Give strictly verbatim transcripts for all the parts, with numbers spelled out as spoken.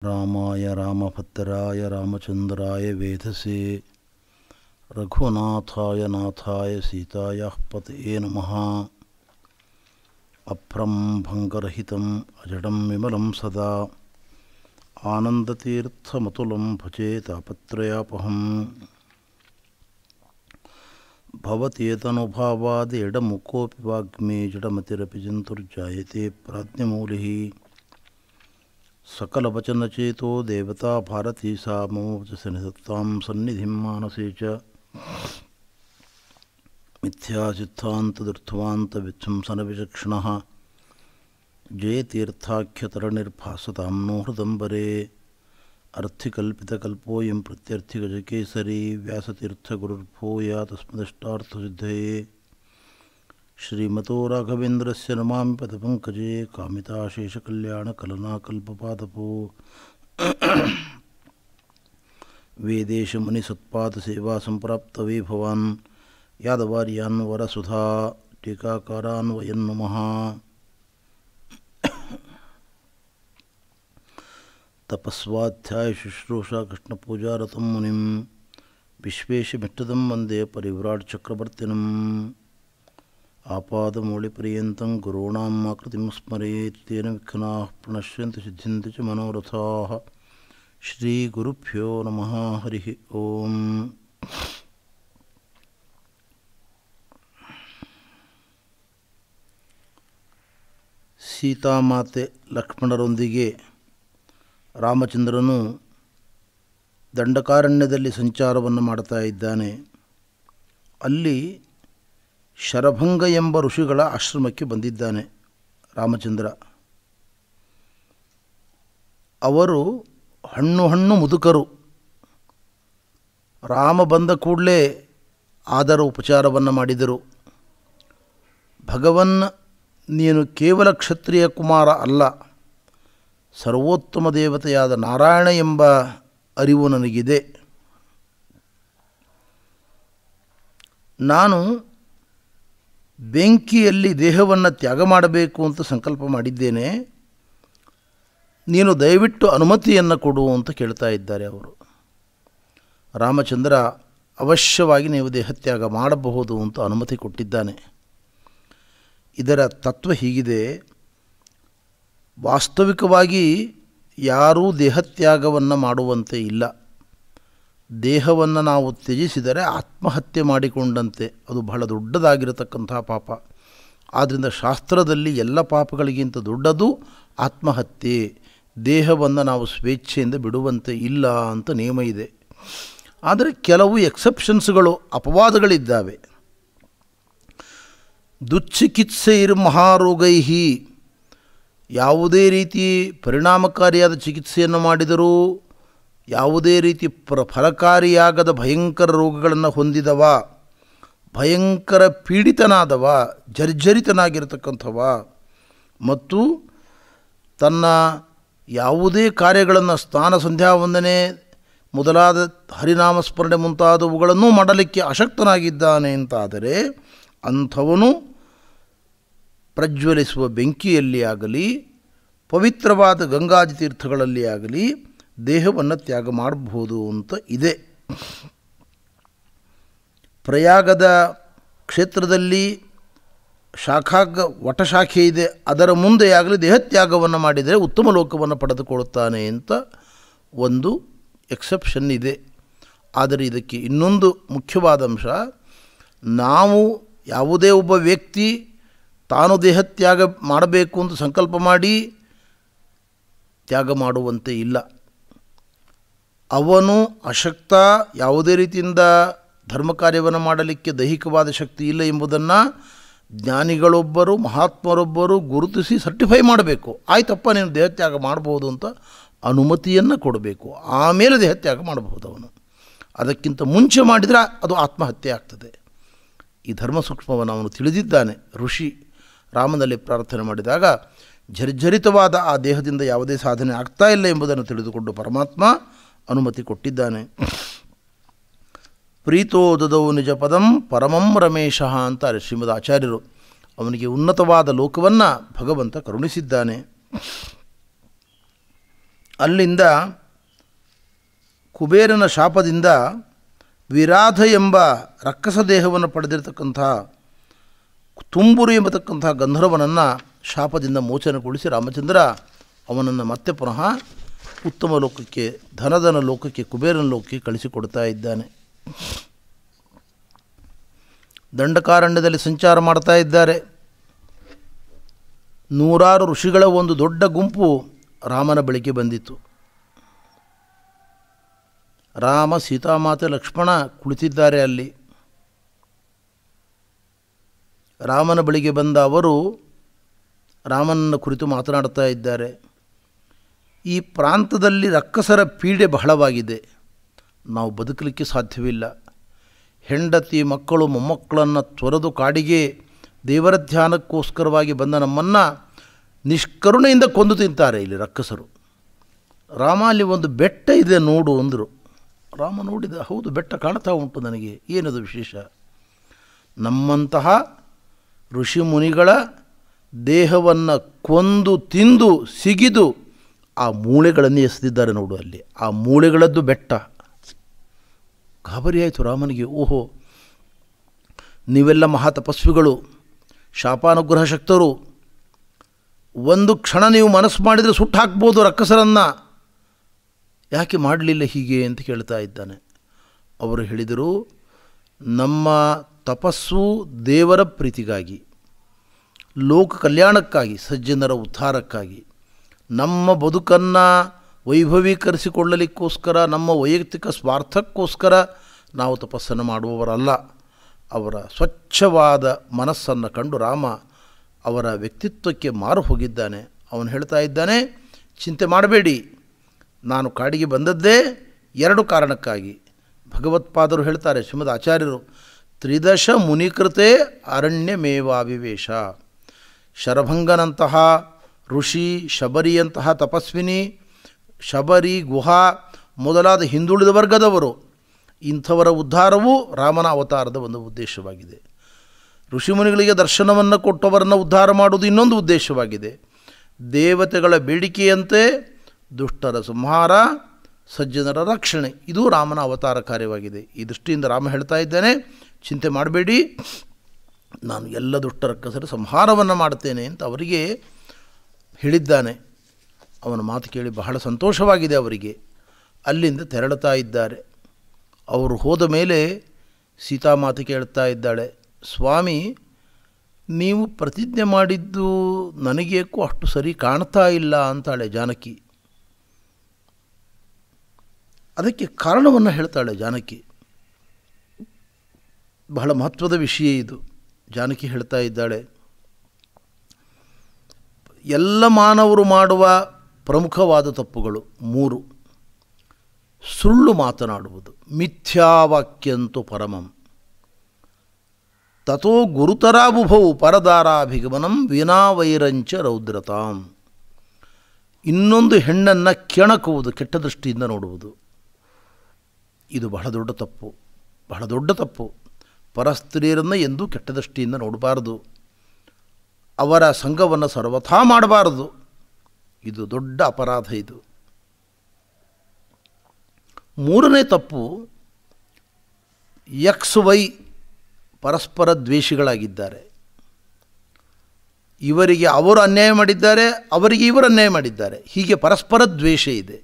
ರಾಮಾಯ ರಾಮಭದ್ರಾಯ ರಾಮಚಂದ್ರಾಯ ವೇಧಸೆ ರಘುನಾಥಾಯ ನಾಥಾಯ ಸೀತಾಯ ಪತಯೇ ನಮಃ. ಅಭ್ರಂ ಭಂಗರಹಿತಂ ಅಜಡಂ ವಿಮಲಂ ಸದಾ ಆನಂದತೀರ್ಥಮತುಲಂ ಭಜೆ ತಾಪತ್ರಯಾಪಹಂ. ಭವತೇತನುಭಾವಾದಿ ಎಡಮುಖೋಪಿ ವಾಗ್ಮೇ ಜಡಮತಿರಪಿ ಜಂತುರ್ಜಾಯತೆ ಪ್ರಾಜ್ಞಮೂಲಿಃ. ಸಕಲವಚನಚೇತೋ ದೇವತಾ ಭಾರತೀ ಸಾ ಮಮ ವಚಸಿ ನಿಧತ್ತಾಂ ಸನ್ನಿಧಿಂ ಮಾನಸೇ ಚ. ಮಿಥ್ಯಾಸಿದ್ಧಾಂತದುರ್ಥವಾಂತವಿಚ್ಛಂಸನವಿಚಕ್ಷಣಃ ಜಯತೀರ್ಥಾಖ್ಯತರನಿರ್ಭಾಸತಾಂ ನೋ ಹೃದಂಬರೇ. ಅರ್ಥಿಕಲ್ಪಿತಕಲ್ಪೋಯಂ ಪ್ರತ್ಯರ್ಥಿಗಜಕೇಸರಿ ವ್ಯಾಸತೀರ್ಥಗುರುರ್ಭೂಯಾ ತಸ್ಮದಿಷ್ಟಾರ್ಥಸಿದ್ಧಯೇ. ಶ್ರೀಮತೋ ರಾಘವೇಂದ್ರಸ್ಯ ನಮಾಮಿ ಪದಪಂಕಜೇ ಕಾಮಿತಾಶೇಷಕಲ್ಯಾಣಕಲನಾಕಲ್ಪಪಾದಪೋ. ವೇದೇಶಮುನಿಸತ್ಪಾದಸೇವಾ ಸಂಪ್ರಾಪ್ತವೇ ಭವಾನ್ ಯಾದವಾರ್ಯಾನ್ ವರಸುಧಾ ಟೀಕಾಕಾರಾನ್ ವಯಂ ನಮಃ. ತಪಸ್ವಾಧ್ಯಾಯ ಶುಶ್ರೂಷಾ ಕೃಷ್ಣಪೂಜಾರತಂ ಮುನಿಂ ವಿಶ್ವೇಶಮಿಷ್ಟದಂ ವಂದೇ ಪರಿವ್ರಾಟ್ ಚಕ್ರವರ್ತಿನಂ. ಆಪಾದಮೌಳಿಪರ್ಯಂತಂ ಗುರುಣಾಂ ಆಕೃತಿಂ ಸ್ಮರೇತ್ ತೇನ ವಿಘ್ನಾಃ ಪ್ರಣಶ್ಯಂತಿ ಸಿದ್ಧ್ಯಂತಿ ಚ ಮನೋರಥಾಃ. ಶ್ರೀಗುರುಭ್ಯೋ ನಮಃ. ಹರಿ ಓಂ. ಸೀತಾಮಾತೆ ಲಕ್ಷ್ಮಣರೊಂದಿಗೆ ರಾಮಚಂದ್ರನು ದಂಡಕಾರಣ್ಯದಲ್ಲಿ ಸಂಚಾರವನ್ನು ಮಾಡ್ತಾ ಇದ್ದಾನೆ. ಅಲ್ಲಿ ಶರಭಂಗ ಎಂಬ ಋಷಿಗಳ ಆಶ್ರಮಕ್ಕೆ ಬಂದಿದ್ದಾನೆ ರಾಮಚಂದ್ರ. ಅವರು ಹಣ್ಣು ಹಣ್ಣು ಮುದುಕರು. ರಾಮ ಬಂದ ಕೂಡಲೇ ಆದರ ಉಪಚಾರವನ್ನು ಮಾಡಿದರು. ಭಗವನ್, ನೀನು ಕೇವಲ ಕ್ಷತ್ರಿಯ ಕುಮಾರ ಅಲ್ಲ, ಸರ್ವೋತ್ತಮ ದೇವತೆಯಾದ ನಾರಾಯಣ ಎಂಬ ಅರಿವು ನನಗಿದೆ. ನಾನು ಬೆಂಕಿಯಲ್ಲಿ ದೇಹವನ್ನು ತ್ಯಾಗ ಮಾಡಬೇಕು ಅಂತ ಸಂಕಲ್ಪ ಮಾಡಿದ್ದೇನೆ, ನೀನು ದಯವಿಟ್ಟು ಅನುಮತಿಯನ್ನು ಕೊಡು ಅಂತ ಕೇಳ್ತಾ ಇದ್ದಾರೆ ಅವರು. ರಾಮಚಂದ್ರ ಅವಶ್ಯವಾಗಿ ನೀವು ದೇಹತ್ಯಾಗ ಮಾಡಬಹುದು ಅಂತ ಅನುಮತಿ ಕೊಟ್ಟಿದ್ದಾನೆ. ಇದರ ತತ್ವ ಹೀಗಿದೆ, ವಾಸ್ತವಿಕವಾಗಿ ಯಾರೂ ದೇಹತ್ಯಾಗವನ್ನು ಮಾಡುವಂತೆ ಇಲ್ಲ. ದೇಹವನ್ನು ನಾವು ತ್ಯಜಿಸಿದರೆ ಆತ್ಮಹತ್ಯೆ ಮಾಡಿಕೊಂಡಂತೆ, ಅದು ಬಹಳ ದೊಡ್ಡದಾಗಿರತಕ್ಕಂಥ ಪಾಪ. ಆದ್ದರಿಂದ ಶಾಸ್ತ್ರದಲ್ಲಿ ಎಲ್ಲ ಪಾಪಗಳಿಗಿಂತ ದೊಡ್ಡದು ಆತ್ಮಹತ್ಯೆ. ದೇಹವನ್ನು ನಾವು ಸ್ವೇಚ್ಛೆಯಿಂದ ಬಿಡುವಂತೆ ಇಲ್ಲ ಅಂತ ನಿಯಮ ಇದೆ. ಆದರೆ ಕೆಲವು ಎಕ್ಸೆಪ್ಷನ್ಸ್ಗಳು, ಅಪವಾದಗಳಿದ್ದಾವೆ. ದುಶ್ಚಿಕಿತ್ಸೆಯಿರ್ ಮಹಾರೋಗೈಹಿ, ಯಾವುದೇ ರೀತಿ ಪರಿಣಾಮಕಾರಿಯಾದ ಚಿಕಿತ್ಸೆಯನ್ನು ಮಾಡಿದರೂ ಯಾವುದೇ ರೀತಿ ಪ್ರ ಫಲಕಾರಿಯಾಗದ ಭಯಂಕರ ರೋಗಗಳನ್ನು ಹೊಂದಿದವ, ಭಯಂಕರ ಪೀಡಿತನಾದವ, ಜರ್ಜರಿತನಾಗಿರತಕ್ಕಂಥವ, ಮತ್ತು ತನ್ನ ಯಾವುದೇ ಕಾರ್ಯಗಳನ್ನು ಸ್ನಾನ ಸಂಧ್ಯಾ ವಂದನೆ ಮೊದಲಾದ ಹರಿನಾಮಸ್ಮರಣೆ ಮುಂತಾದವುಗಳನ್ನು ಮಾಡಲಿಕ್ಕೆ ಅಶಕ್ತನಾಗಿದ್ದಾನೆ ಅಂತಾದರೆ ಅಂಥವನು ಪ್ರಜ್ವಲಿಸುವ ಬೆಂಕಿಯಲ್ಲಿ ಆಗಲಿ ಪವಿತ್ರವಾದ ಗಂಗಾಜಿ ತೀರ್ಥಗಳಲ್ಲಿ ಆಗಲಿ ದೇಹವನ್ನು ತ್ಯಾಗ ಮಾಡಬಹುದು ಅಂತ ಇದೆ. ಪ್ರಯಾಗದ ಕ್ಷೇತ್ರದಲ್ಲಿ ಶಾಖಾಗ ವಟಶಾಖೆ ಇದೆ, ಅದರ ಮುಂದೆ ಆಗಲಿ ದೇಹತ್ಯಾಗವನ್ನು ಮಾಡಿದರೆ ಉತ್ತಮ ಲೋಕವನ್ನು ಪಡೆದುಕೊಳ್ಳುತ್ತಾನೆ ಅಂತ ಒಂದು ಎಕ್ಸೆಪ್ಷನ್ ಇದೆ. ಆದರೆ ಇದಕ್ಕೆ ಇನ್ನೊಂದು ಮುಖ್ಯವಾದ ಅಂಶ, ನಾವು ಯಾವುದೇ ಒಬ್ಬ ವ್ಯಕ್ತಿ ತಾನು ದೇಹತ್ಯಾಗ ಮಾಡಬೇಕು ಅಂತ ಸಂಕಲ್ಪ ಮಾಡಿ ತ್ಯಾಗ ಮಾಡುವಂತೆ ಇಲ್ಲ. ಅವನು ಅಶಕ್ತ, ಯಾವುದೇ ರೀತಿಯಿಂದ ಧರ್ಮ ಕಾರ್ಯವನ್ನು ಮಾಡಲಿಕ್ಕೆ ದೈಹಿಕವಾದ ಶಕ್ತಿ ಇಲ್ಲ ಎಂಬುದನ್ನು ಜ್ಞಾನಿಗಳೊಬ್ಬರು, ಮಹಾತ್ಮರೊಬ್ಬರು ಗುರುತಿಸಿ ಸರ್ಟಿಫೈ ಮಾಡಬೇಕು. ಆಯ್ತಪ್ಪ, ನೀನು ದೇಹತ್ಯಾಗ ಮಾಡಬಹುದು ಅಂತ ಅನುಮತಿಯನ್ನು ಕೊಡಬೇಕು. ಆಮೇಲೆ ದೇಹತ್ಯಾಗ ಮಾಡಬಹುದು ಅವನು. ಅದಕ್ಕಿಂತ ಮುಂಚೆ ಮಾಡಿದರೆ ಅದು ಆತ್ಮಹತ್ಯೆ ಆಗ್ತದೆ. ಈ ಧರ್ಮ ಸೂಕ್ಷ್ಮವನ್ನು ಅವನು ತಿಳಿದಿದ್ದಾನೆ. ಋಷಿ ರಾಮನಲ್ಲಿ ಪ್ರಾರ್ಥನೆ ಮಾಡಿದಾಗ ಜರ್ಜರಿತವಾದ ಆ ದೇಹದಿಂದ ಯಾವುದೇ ಸಾಧನೆ ಆಗ್ತಾ ಇಲ್ಲ ಎಂಬುದನ್ನು ತಿಳಿದುಕೊಂಡು ಪರಮಾತ್ಮ ಅನುಮತಿ ಕೊಟ್ಟಿದ್ದಾನೆ. ಪ್ರೀತೋ ದದೌ ನಿಜ ಪದಂ ಪರಮಂ ರಮೇಶ ಅಂತಾರೆ ಶ್ರೀಮದ್ ಆಚಾರ್ಯರು. ಅವನಿಗೆ ಉನ್ನತವಾದ ಲೋಕವನ್ನು ಭಗವಂತ ಕರುಣಿಸಿದ್ದಾನೆ. ಅಲ್ಲಿಂದ ಕುಬೇರನ ಶಾಪದಿಂದ ವಿರಾಧ ಎಂಬ ರಕ್ಕಸ ದೇಹವನ್ನು ಪಡೆದಿರತಕ್ಕಂಥ ತುಂಬುರು ಎಂಬತಕ್ಕಂಥ ಗಂಧರ್ವನನ್ನು ಶಾಪದಿಂದ ಮೋಚನೆಗೊಳಿಸಿ ರಾಮಚಂದ್ರ ಅವನನ್ನು ಮತ್ತೆ ಪುನಃ ಉತ್ತಮ ಲೋಕಕ್ಕೆ, ಧನಧನ ಲೋಕಕ್ಕೆ, ಕುಬೇರನ ಲೋಕಕ್ಕೆ ಕಳಿಸಿಕೊಡ್ತಾ ಇದ್ದಾನೆ. ದಂಡಕಾರಣ್ಯದಲ್ಲಿ ಸಂಚಾರ ಮಾಡ್ತಾ ಇದ್ದಾರೆ. ನೂರಾರು ಋಷಿಗಳ ಒಂದು ದೊಡ್ಡ ಗುಂಪು ರಾಮನ ಬಳಿಗೆ ಬಂದಿತು. ರಾಮ, ಸೀತಾಮಾತೆ, ಲಕ್ಷ್ಮಣ ಕುಳಿತಿದ್ದಾರೆ ಅಲ್ಲಿ. ರಾಮನ ಬಳಿಗೆ ಬಂದ ಅವರು ರಾಮನನ್ನು ಕುರಿತು ಮಾತನಾಡ್ತಾ ಇದ್ದಾರೆ. ಈ ಪ್ರಾಂತದಲ್ಲಿ ರಕ್ಕಸರ ಪೀಡೆ ಬಹಳವಾಗಿದೆ, ನಾವು ಬದುಕಲಿಕ್ಕೆ ಸಾಧ್ಯವಿಲ್ಲ. ಹೆಂಡತಿ, ಮಕ್ಕಳು, ಮೊಮ್ಮಕ್ಕಳನ್ನು ತೊರೆದು ಕಾಡಿಗೆ ದೇವರ ಧ್ಯಾನಕ್ಕೋಸ್ಕರವಾಗಿ ಬಂದ ನಮ್ಮನ್ನು ನಿಷ್ಕರುಣೆಯಿಂದ ಕೊಂದು ತಿಂತಾರೆ ಇಲ್ಲಿ ರಕ್ಕಸರು. ರಾಮ, ಅಲ್ಲಿ ಒಂದು ಬೆಟ್ಟ ಇದೆ ನೋಡು ಅಂದರು. ರಾಮ ನೋಡಿದ, ಹೌದು ಬೆಟ್ಟ ಕಾಣ್ತಾ ಉಂಟು ನನಗೆ, ಏನದು ವಿಶೇಷ? ನಮ್ಮಂತಹ ಋಷಿ ಮುನಿಗಳ ದೇಹವನ್ನು ಕೊಂದು ತಿಂದು ಸಿಗಿದು ಆ ಮೂಳೆಗಳನ್ನು ಎಸೆದಿದ್ದಾರೆ ನೋಡು ಅಲ್ಲಿ, ಆ ಮೂಳೆಗಳದ್ದು ಬೆಟ್ಟ. ಗಾಬರಿ ಆಯಿತು ರಾಮನಿಗೆ. ಓಹೋ, ನೀವೆಲ್ಲ ಮಹಾತಪಸ್ವಿಗಳು, ಶಾಪಾನುಗ್ರಹ ಶಕ್ತರು, ಒಂದು ಕ್ಷಣ ನೀವು ಮನಸ್ಸು ಮಾಡಿದರೆ ಸುಟ್ಟು ಹಾಕ್ಬೋದು ರಕ್ಕಸರನ್ನು, ಯಾಕೆ ಮಾಡಲಿಲ್ಲ ಹೀಗೆ ಅಂತ ಕೇಳ್ತಾ ಇದ್ದಾನೆ. ಅವರು ಹೇಳಿದರು, ನಮ್ಮ ತಪಸ್ಸು ದೇವರ ಪ್ರೀತಿಗಾಗಿ, ಲೋಕ ಕಲ್ಯಾಣಕ್ಕಾಗಿ, ಸಜ್ಜನರ ಉದ್ಧಾರಕ್ಕಾಗಿ, ನಮ್ಮ ಬದುಕನ್ನು ವೈಭವೀಕರಿಸಿಕೊಳ್ಳಲಿಕ್ಕೋಸ್ಕರ, ನಮ್ಮ ವೈಯಕ್ತಿಕ ಸ್ವಾರ್ಥಕ್ಕೋಸ್ಕರ ನಾವು ತಪಸ್ಸನ್ನು ಮಾಡುವವರಲ್ಲ. ಅವರ ಸ್ವಚ್ಛವಾದ ಮನಸ್ಸನ್ನು ಕಂಡು ರಾಮ ಅವರ ವ್ಯಕ್ತಿತ್ವಕ್ಕೆ ಮಾರು ಹೋಗಿದ್ದಾನೆ. ಅವನು ಹೇಳ್ತಾ ಇದ್ದಾನೆ, ಚಿಂತೆ ಮಾಡಬೇಡಿ, ನಾನು ಕಾಡಿಗೆ ಬಂದದ್ದೇ ಎರಡು ಕಾರಣಕ್ಕಾಗಿ. ಭಗವತ್ಪಾದರು ಹೇಳ್ತಾರೆ, ಶ್ರೀಮದ್ ಆಚಾರ್ಯರು, ತ್ರಿದಶ ಮುನಿಕೃತೆ ಅರಣ್ಯಮೇವಾವಿವೇಶ. ಶರಭಂಗನಂತಹ ಋಷಿ, ಶಬರಿಯಂತಹ ತಪಸ್ವಿನಿ, ಶಬರಿ, ಗುಹಾ ಮೊದಲಾದ ಹಿಂದುಳಿದ ವರ್ಗದವರು, ಇಂಥವರ ಉದ್ಧಾರವೂ ರಾಮನ ಅವತಾರದ ಒಂದು ಉದ್ದೇಶವಾಗಿದೆ. ಋಷಿಮುನಿಗಳಿಗೆ ದರ್ಶನವನ್ನು ಕೊಟ್ಟವರನ್ನು ಉದ್ಧಾರ ಮಾಡುವುದು ಇನ್ನೊಂದು ಉದ್ದೇಶವಾಗಿದೆ. ದೇವತೆಗಳ ಬೇಡಿಕೆಯಂತೆ ದುಷ್ಟರ ಸಂಹಾರ, ಸಜ್ಜನರ ರಕ್ಷಣೆ, ಇದು ರಾಮನ ಅವತಾರ ಕಾರ್ಯವಾಗಿದೆ. ಈ ದೃಷ್ಟಿಯಿಂದ ರಾಮ ಹೇಳ್ತಾ ಇದ್ದಾನೆ, ಚಿಂತೆ ಮಾಡಬೇಡಿ, ನಾನು ಎಲ್ಲ ದುಷ್ಟ ರಕ್ಕಸರ ಸಂಹಾರವನ್ನು ಮಾಡ್ತೇನೆ ಅಂತ ಅವರಿಗೆ ಹೇಳಿದ್ದಾನೆ. ಅವನ ಮಾತು ಕೇಳಿ ಬಹಳ ಸಂತೋಷವಾಗಿದೆ ಅವರಿಗೆ. ಅಲ್ಲಿಂದ ತೆರಳುತ್ತಾ ಇದ್ದಾರೆ. ಅವರು ಹೋದ ಮೇಲೆ ಸೀತಾಮಾತೆ ಕೇಳ್ತಾ ಇದ್ದಾಳೆ, ಸ್ವಾಮಿ, ನೀವು ಪ್ರತಿಜ್ಞೆ ಮಾಡಿದ್ದು ನನಗೇಕೋ ಅಷ್ಟು ಸರಿ ಕಾಣ್ತಾ ಇಲ್ಲ ಅಂತಾಳೆ ಜಾನಕಿ. ಅದಕ್ಕೆ ಕಾರಣವನ್ನು ಹೇಳ್ತಾಳೆ ಜಾನಕಿ. ಬಹಳ ಮಹತ್ವದ ವಿಷಯ ಇದು. ಜಾನಕಿ ಹೇಳ್ತಾ ಇದ್ದಾಳೆ, ಎಲ್ಲ ಮಾನವರು ಮಾಡುವ ಪ್ರಮುಖವಾದ ತಪ್ಪುಗಳು ಮೂರು. ಸುಳ್ಳು ಮಾತನಾಡುವುದು, ಮಿಥ್ಯಾವಾಕ್ಯಂತು ಪರಮಂ, ತಥೋ ಗುರುತರಾಬುಭವು ಪರದಾರಾಭಿಗಮನಂ ವಿನಾವೈರಂಚ ರೌದ್ರತಾಂ. ಇನ್ನೊಂದು ಹೆಣ್ಣನ್ನು ಕೆಣಕುವುದು, ಕೆಟ್ಟ ದೃಷ್ಟಿಯಿಂದ ನೋಡುವುದು, ಇದು ಬಹಳ ದೊಡ್ಡ ತಪ್ಪು, ಬಹಳ ದೊಡ್ಡ ತಪ್ಪು. ಪರಸ್ತ್ರೀಯರನ್ನು ಎಂದೂ ಕೆಟ್ಟ ದೃಷ್ಟಿಯಿಂದ ನೋಡಬಾರದು, ಅವರ ಸಂಘವನ್ನು ಸರ್ವಥಾ ಮಾಡಬಾರದು, ಇದು ದೊಡ್ಡ ಅಪರಾಧ. ಇದು ಮೂರನೇ ತಪ್ಪು, ಎಕ್ಸ್ ವೈ ಪರಸ್ಪರ ದ್ವೇಷಿಗಳಾಗಿದ್ದಾರೆ. ಇವರಿಗೆ ಅವರು ಅನ್ಯಾಯ ಮಾಡಿದ್ದಾರೆ, ಅವರಿಗೆ ಇವರು ಅನ್ಯಾಯ ಮಾಡಿದ್ದಾರೆ, ಹೀಗೆ ಪರಸ್ಪರ ದ್ವೇಷ ಇದೆ.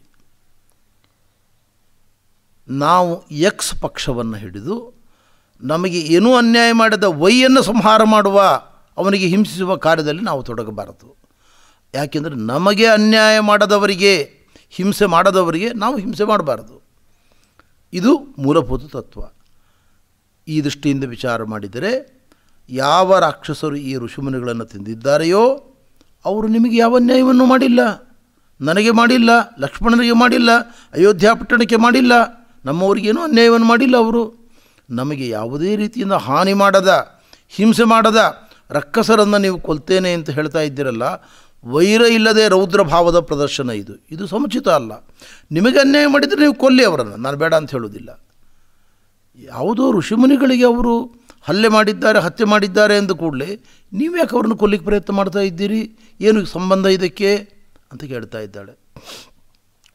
ನಾವು ಎಕ್ಸ್ ಪಕ್ಷವನ್ನು ಹಿಡಿದು ನಮಗೆ ಏನೂ ಅನ್ಯಾಯ ಮಾಡಿದ ವೈಯನ್ನು ಸಂಹಾರ ಮಾಡುವ, ಅವನಿಗೆ ಹಿಂಸಿಸುವ ಕಾರ್ಯದಲ್ಲಿ ನಾವು ತೊಡಗಬಾರದು. ಯಾಕೆಂದರೆ ನಮಗೆ ಅನ್ಯಾಯ ಮಾಡದವರಿಗೆ, ಹಿಂಸೆ ಮಾಡದವರಿಗೆ ನಾವು ಹಿಂಸೆ ಮಾಡಬಾರದು. ಇದು ಮೂಲಭೂತ ತತ್ವ. ಈ ದೃಷ್ಟಿಯಿಂದ ವಿಚಾರ ಮಾಡಿದರೆ, ಯಾವ ರಾಕ್ಷಸರು ಈ ಋಷಿಮುನಿಗಳನ್ನು ತಿಂದಿದ್ದಾರೆಯೋ ಅವರು ನಿಮಗೆ ಯಾವ ಅನ್ಯಾಯವನ್ನು ಮಾಡಿಲ್ಲ, ನನಗೆ ಮಾಡಿಲ್ಲ, ಲಕ್ಷ್ಮಣನಿಗೆ ಮಾಡಿಲ್ಲ, ಅಯೋಧ್ಯ ಪಟ್ಟಣಕ್ಕೆ ಮಾಡಿಲ್ಲ, ನಮ್ಮವರಿಗೇನೂ ಅನ್ಯಾಯವನ್ನು ಮಾಡಿಲ್ಲ. ಅವರು ನಮಗೆ ಯಾವುದೇ ರೀತಿಯಿಂದ ಹಾನಿ ಮಾಡದ, ಹಿಂಸೆ ಮಾಡದ ರಕ್ಕಸರನ್ನು ನೀವು ಕೊಲ್ತೇನೆ ಅಂತ ಹೇಳ್ತಾ ಇದ್ದೀರಲ್ಲ, ವೈರ ಇಲ್ಲದೆ ರೌದ್ರ ಭಾವದ ಪ್ರದರ್ಶನ ಇದು. ಇದು ಸಮುಚಿತ ಅಲ್ಲ. ನಿಮಗೆ ಅನ್ಯಾಯ ಮಾಡಿದರೆ ನೀವು ಕೊಲ್ಲಿ ಅವರನ್ನು, ನಾನು ಬೇಡ ಅಂತ ಹೇಳೋದಿಲ್ಲ. ಯಾವುದೋ ಋಷಿಮುನಿಗಳಿಗೆ ಅವರು ಹಲ್ಲೆ ಮಾಡಿದ್ದಾರೆ, ಹತ್ಯೆ ಮಾಡಿದ್ದಾರೆ ಅಂದ ಕೂಡಲೇ ನೀವು ಯಾಕೆ ಅವರನ್ನು ಕೊಲ್ಲಿಕ್ಕೆ ಪ್ರಯತ್ನ ಮಾಡ್ತಾ ಇದ್ದೀರಿ, ಏನು ಸಂಬಂಧ ಇದಕ್ಕೆ ಅಂತ ಕೇಳ್ತಾ ಇದ್ದಾಳೆ.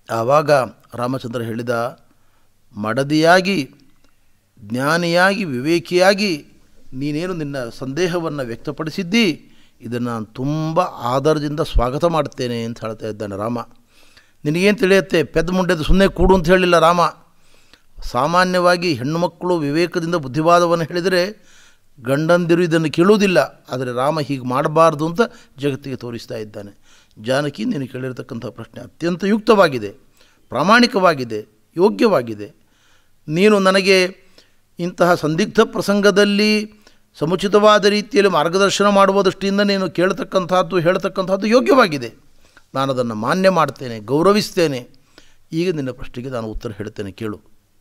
ಆವಾಗ ರಾಮಚಂದ್ರ ಹೇಳಿದ, ಮಡದಿಯಾಗಿ ಜ್ಞಾನಿಯಾಗಿ ವಿವೇಕಿಯಾಗಿ ನೀನೇನು ನಿನ್ನ ಸಂದೇಹವನ್ನು ವ್ಯಕ್ತಪಡಿಸಿದ್ದಿ, ಇದನ್ನು ನಾನು ತುಂಬ ಆದರದಿಂದ ಸ್ವಾಗತ ಮಾಡ್ತೇನೆ ಅಂತ ಹೇಳ್ತಾ ಇದ್ದಾನೆ ರಾಮ. ನಿನಗೇನು ತಿಳಿಯುತ್ತೆ, ಪೆದ್ದ ಮುಂಡೆದು ಸುಮ್ಮನೆ ಕೂಡು ಅಂತ ಹೇಳಿಲ್ಲ ರಾಮ. ಸಾಮಾನ್ಯವಾಗಿ ಹೆಣ್ಣುಮಕ್ಕಳು ವಿವೇಕದಿಂದ ಬುದ್ಧಿವಾದವನ್ನು ಹೇಳಿದರೆ ಗಂಡಂದಿರು ಇದನ್ನು ಕೇಳುವುದಿಲ್ಲ. ಆದರೆ ರಾಮ ಹೀಗೆ ಮಾಡಬಾರ್ದು ಅಂತ ಜಗತ್ತಿಗೆ ತೋರಿಸ್ತಾ ಇದ್ದಾನೆ. ಜಾನಕಿ, ನೀನು ಕೇಳಿರ್ತಕ್ಕಂಥ ಪ್ರಶ್ನೆ ಅತ್ಯಂತ ಯುಕ್ತವಾಗಿದೆ, ಪ್ರಾಮಾಣಿಕವಾಗಿದೆ, ಯೋಗ್ಯವಾಗಿದೆ. ನೀನು ನನಗೆ ಇಂತಹ ಸಂದಿಗ್ಧ ಪ್ರಸಂಗದಲ್ಲಿ ಸಮುಚಿತವಾದ ರೀತಿಯಲ್ಲಿ ಮಾರ್ಗದರ್ಶನ ಮಾಡುವ ದೃಷ್ಟಿಯಿಂದ ನೀನು ಕೇಳತಕ್ಕಂಥದ್ದು ಹೇಳ್ತಕ್ಕಂಥದ್ದು ಯೋಗ್ಯವಾಗಿದೆ. ನಾನು ಅದನ್ನು ಮಾನ್ಯ ಮಾಡ್ತೇನೆ, ಗೌರವಿಸ್ತೇನೆ. ಈಗ ನಿನ್ನ ಪ್ರಶ್ನೆಗೆ ನಾನು ಉತ್ತರ ಹೇಳ್ತೇನೆ, ಕೇಳು.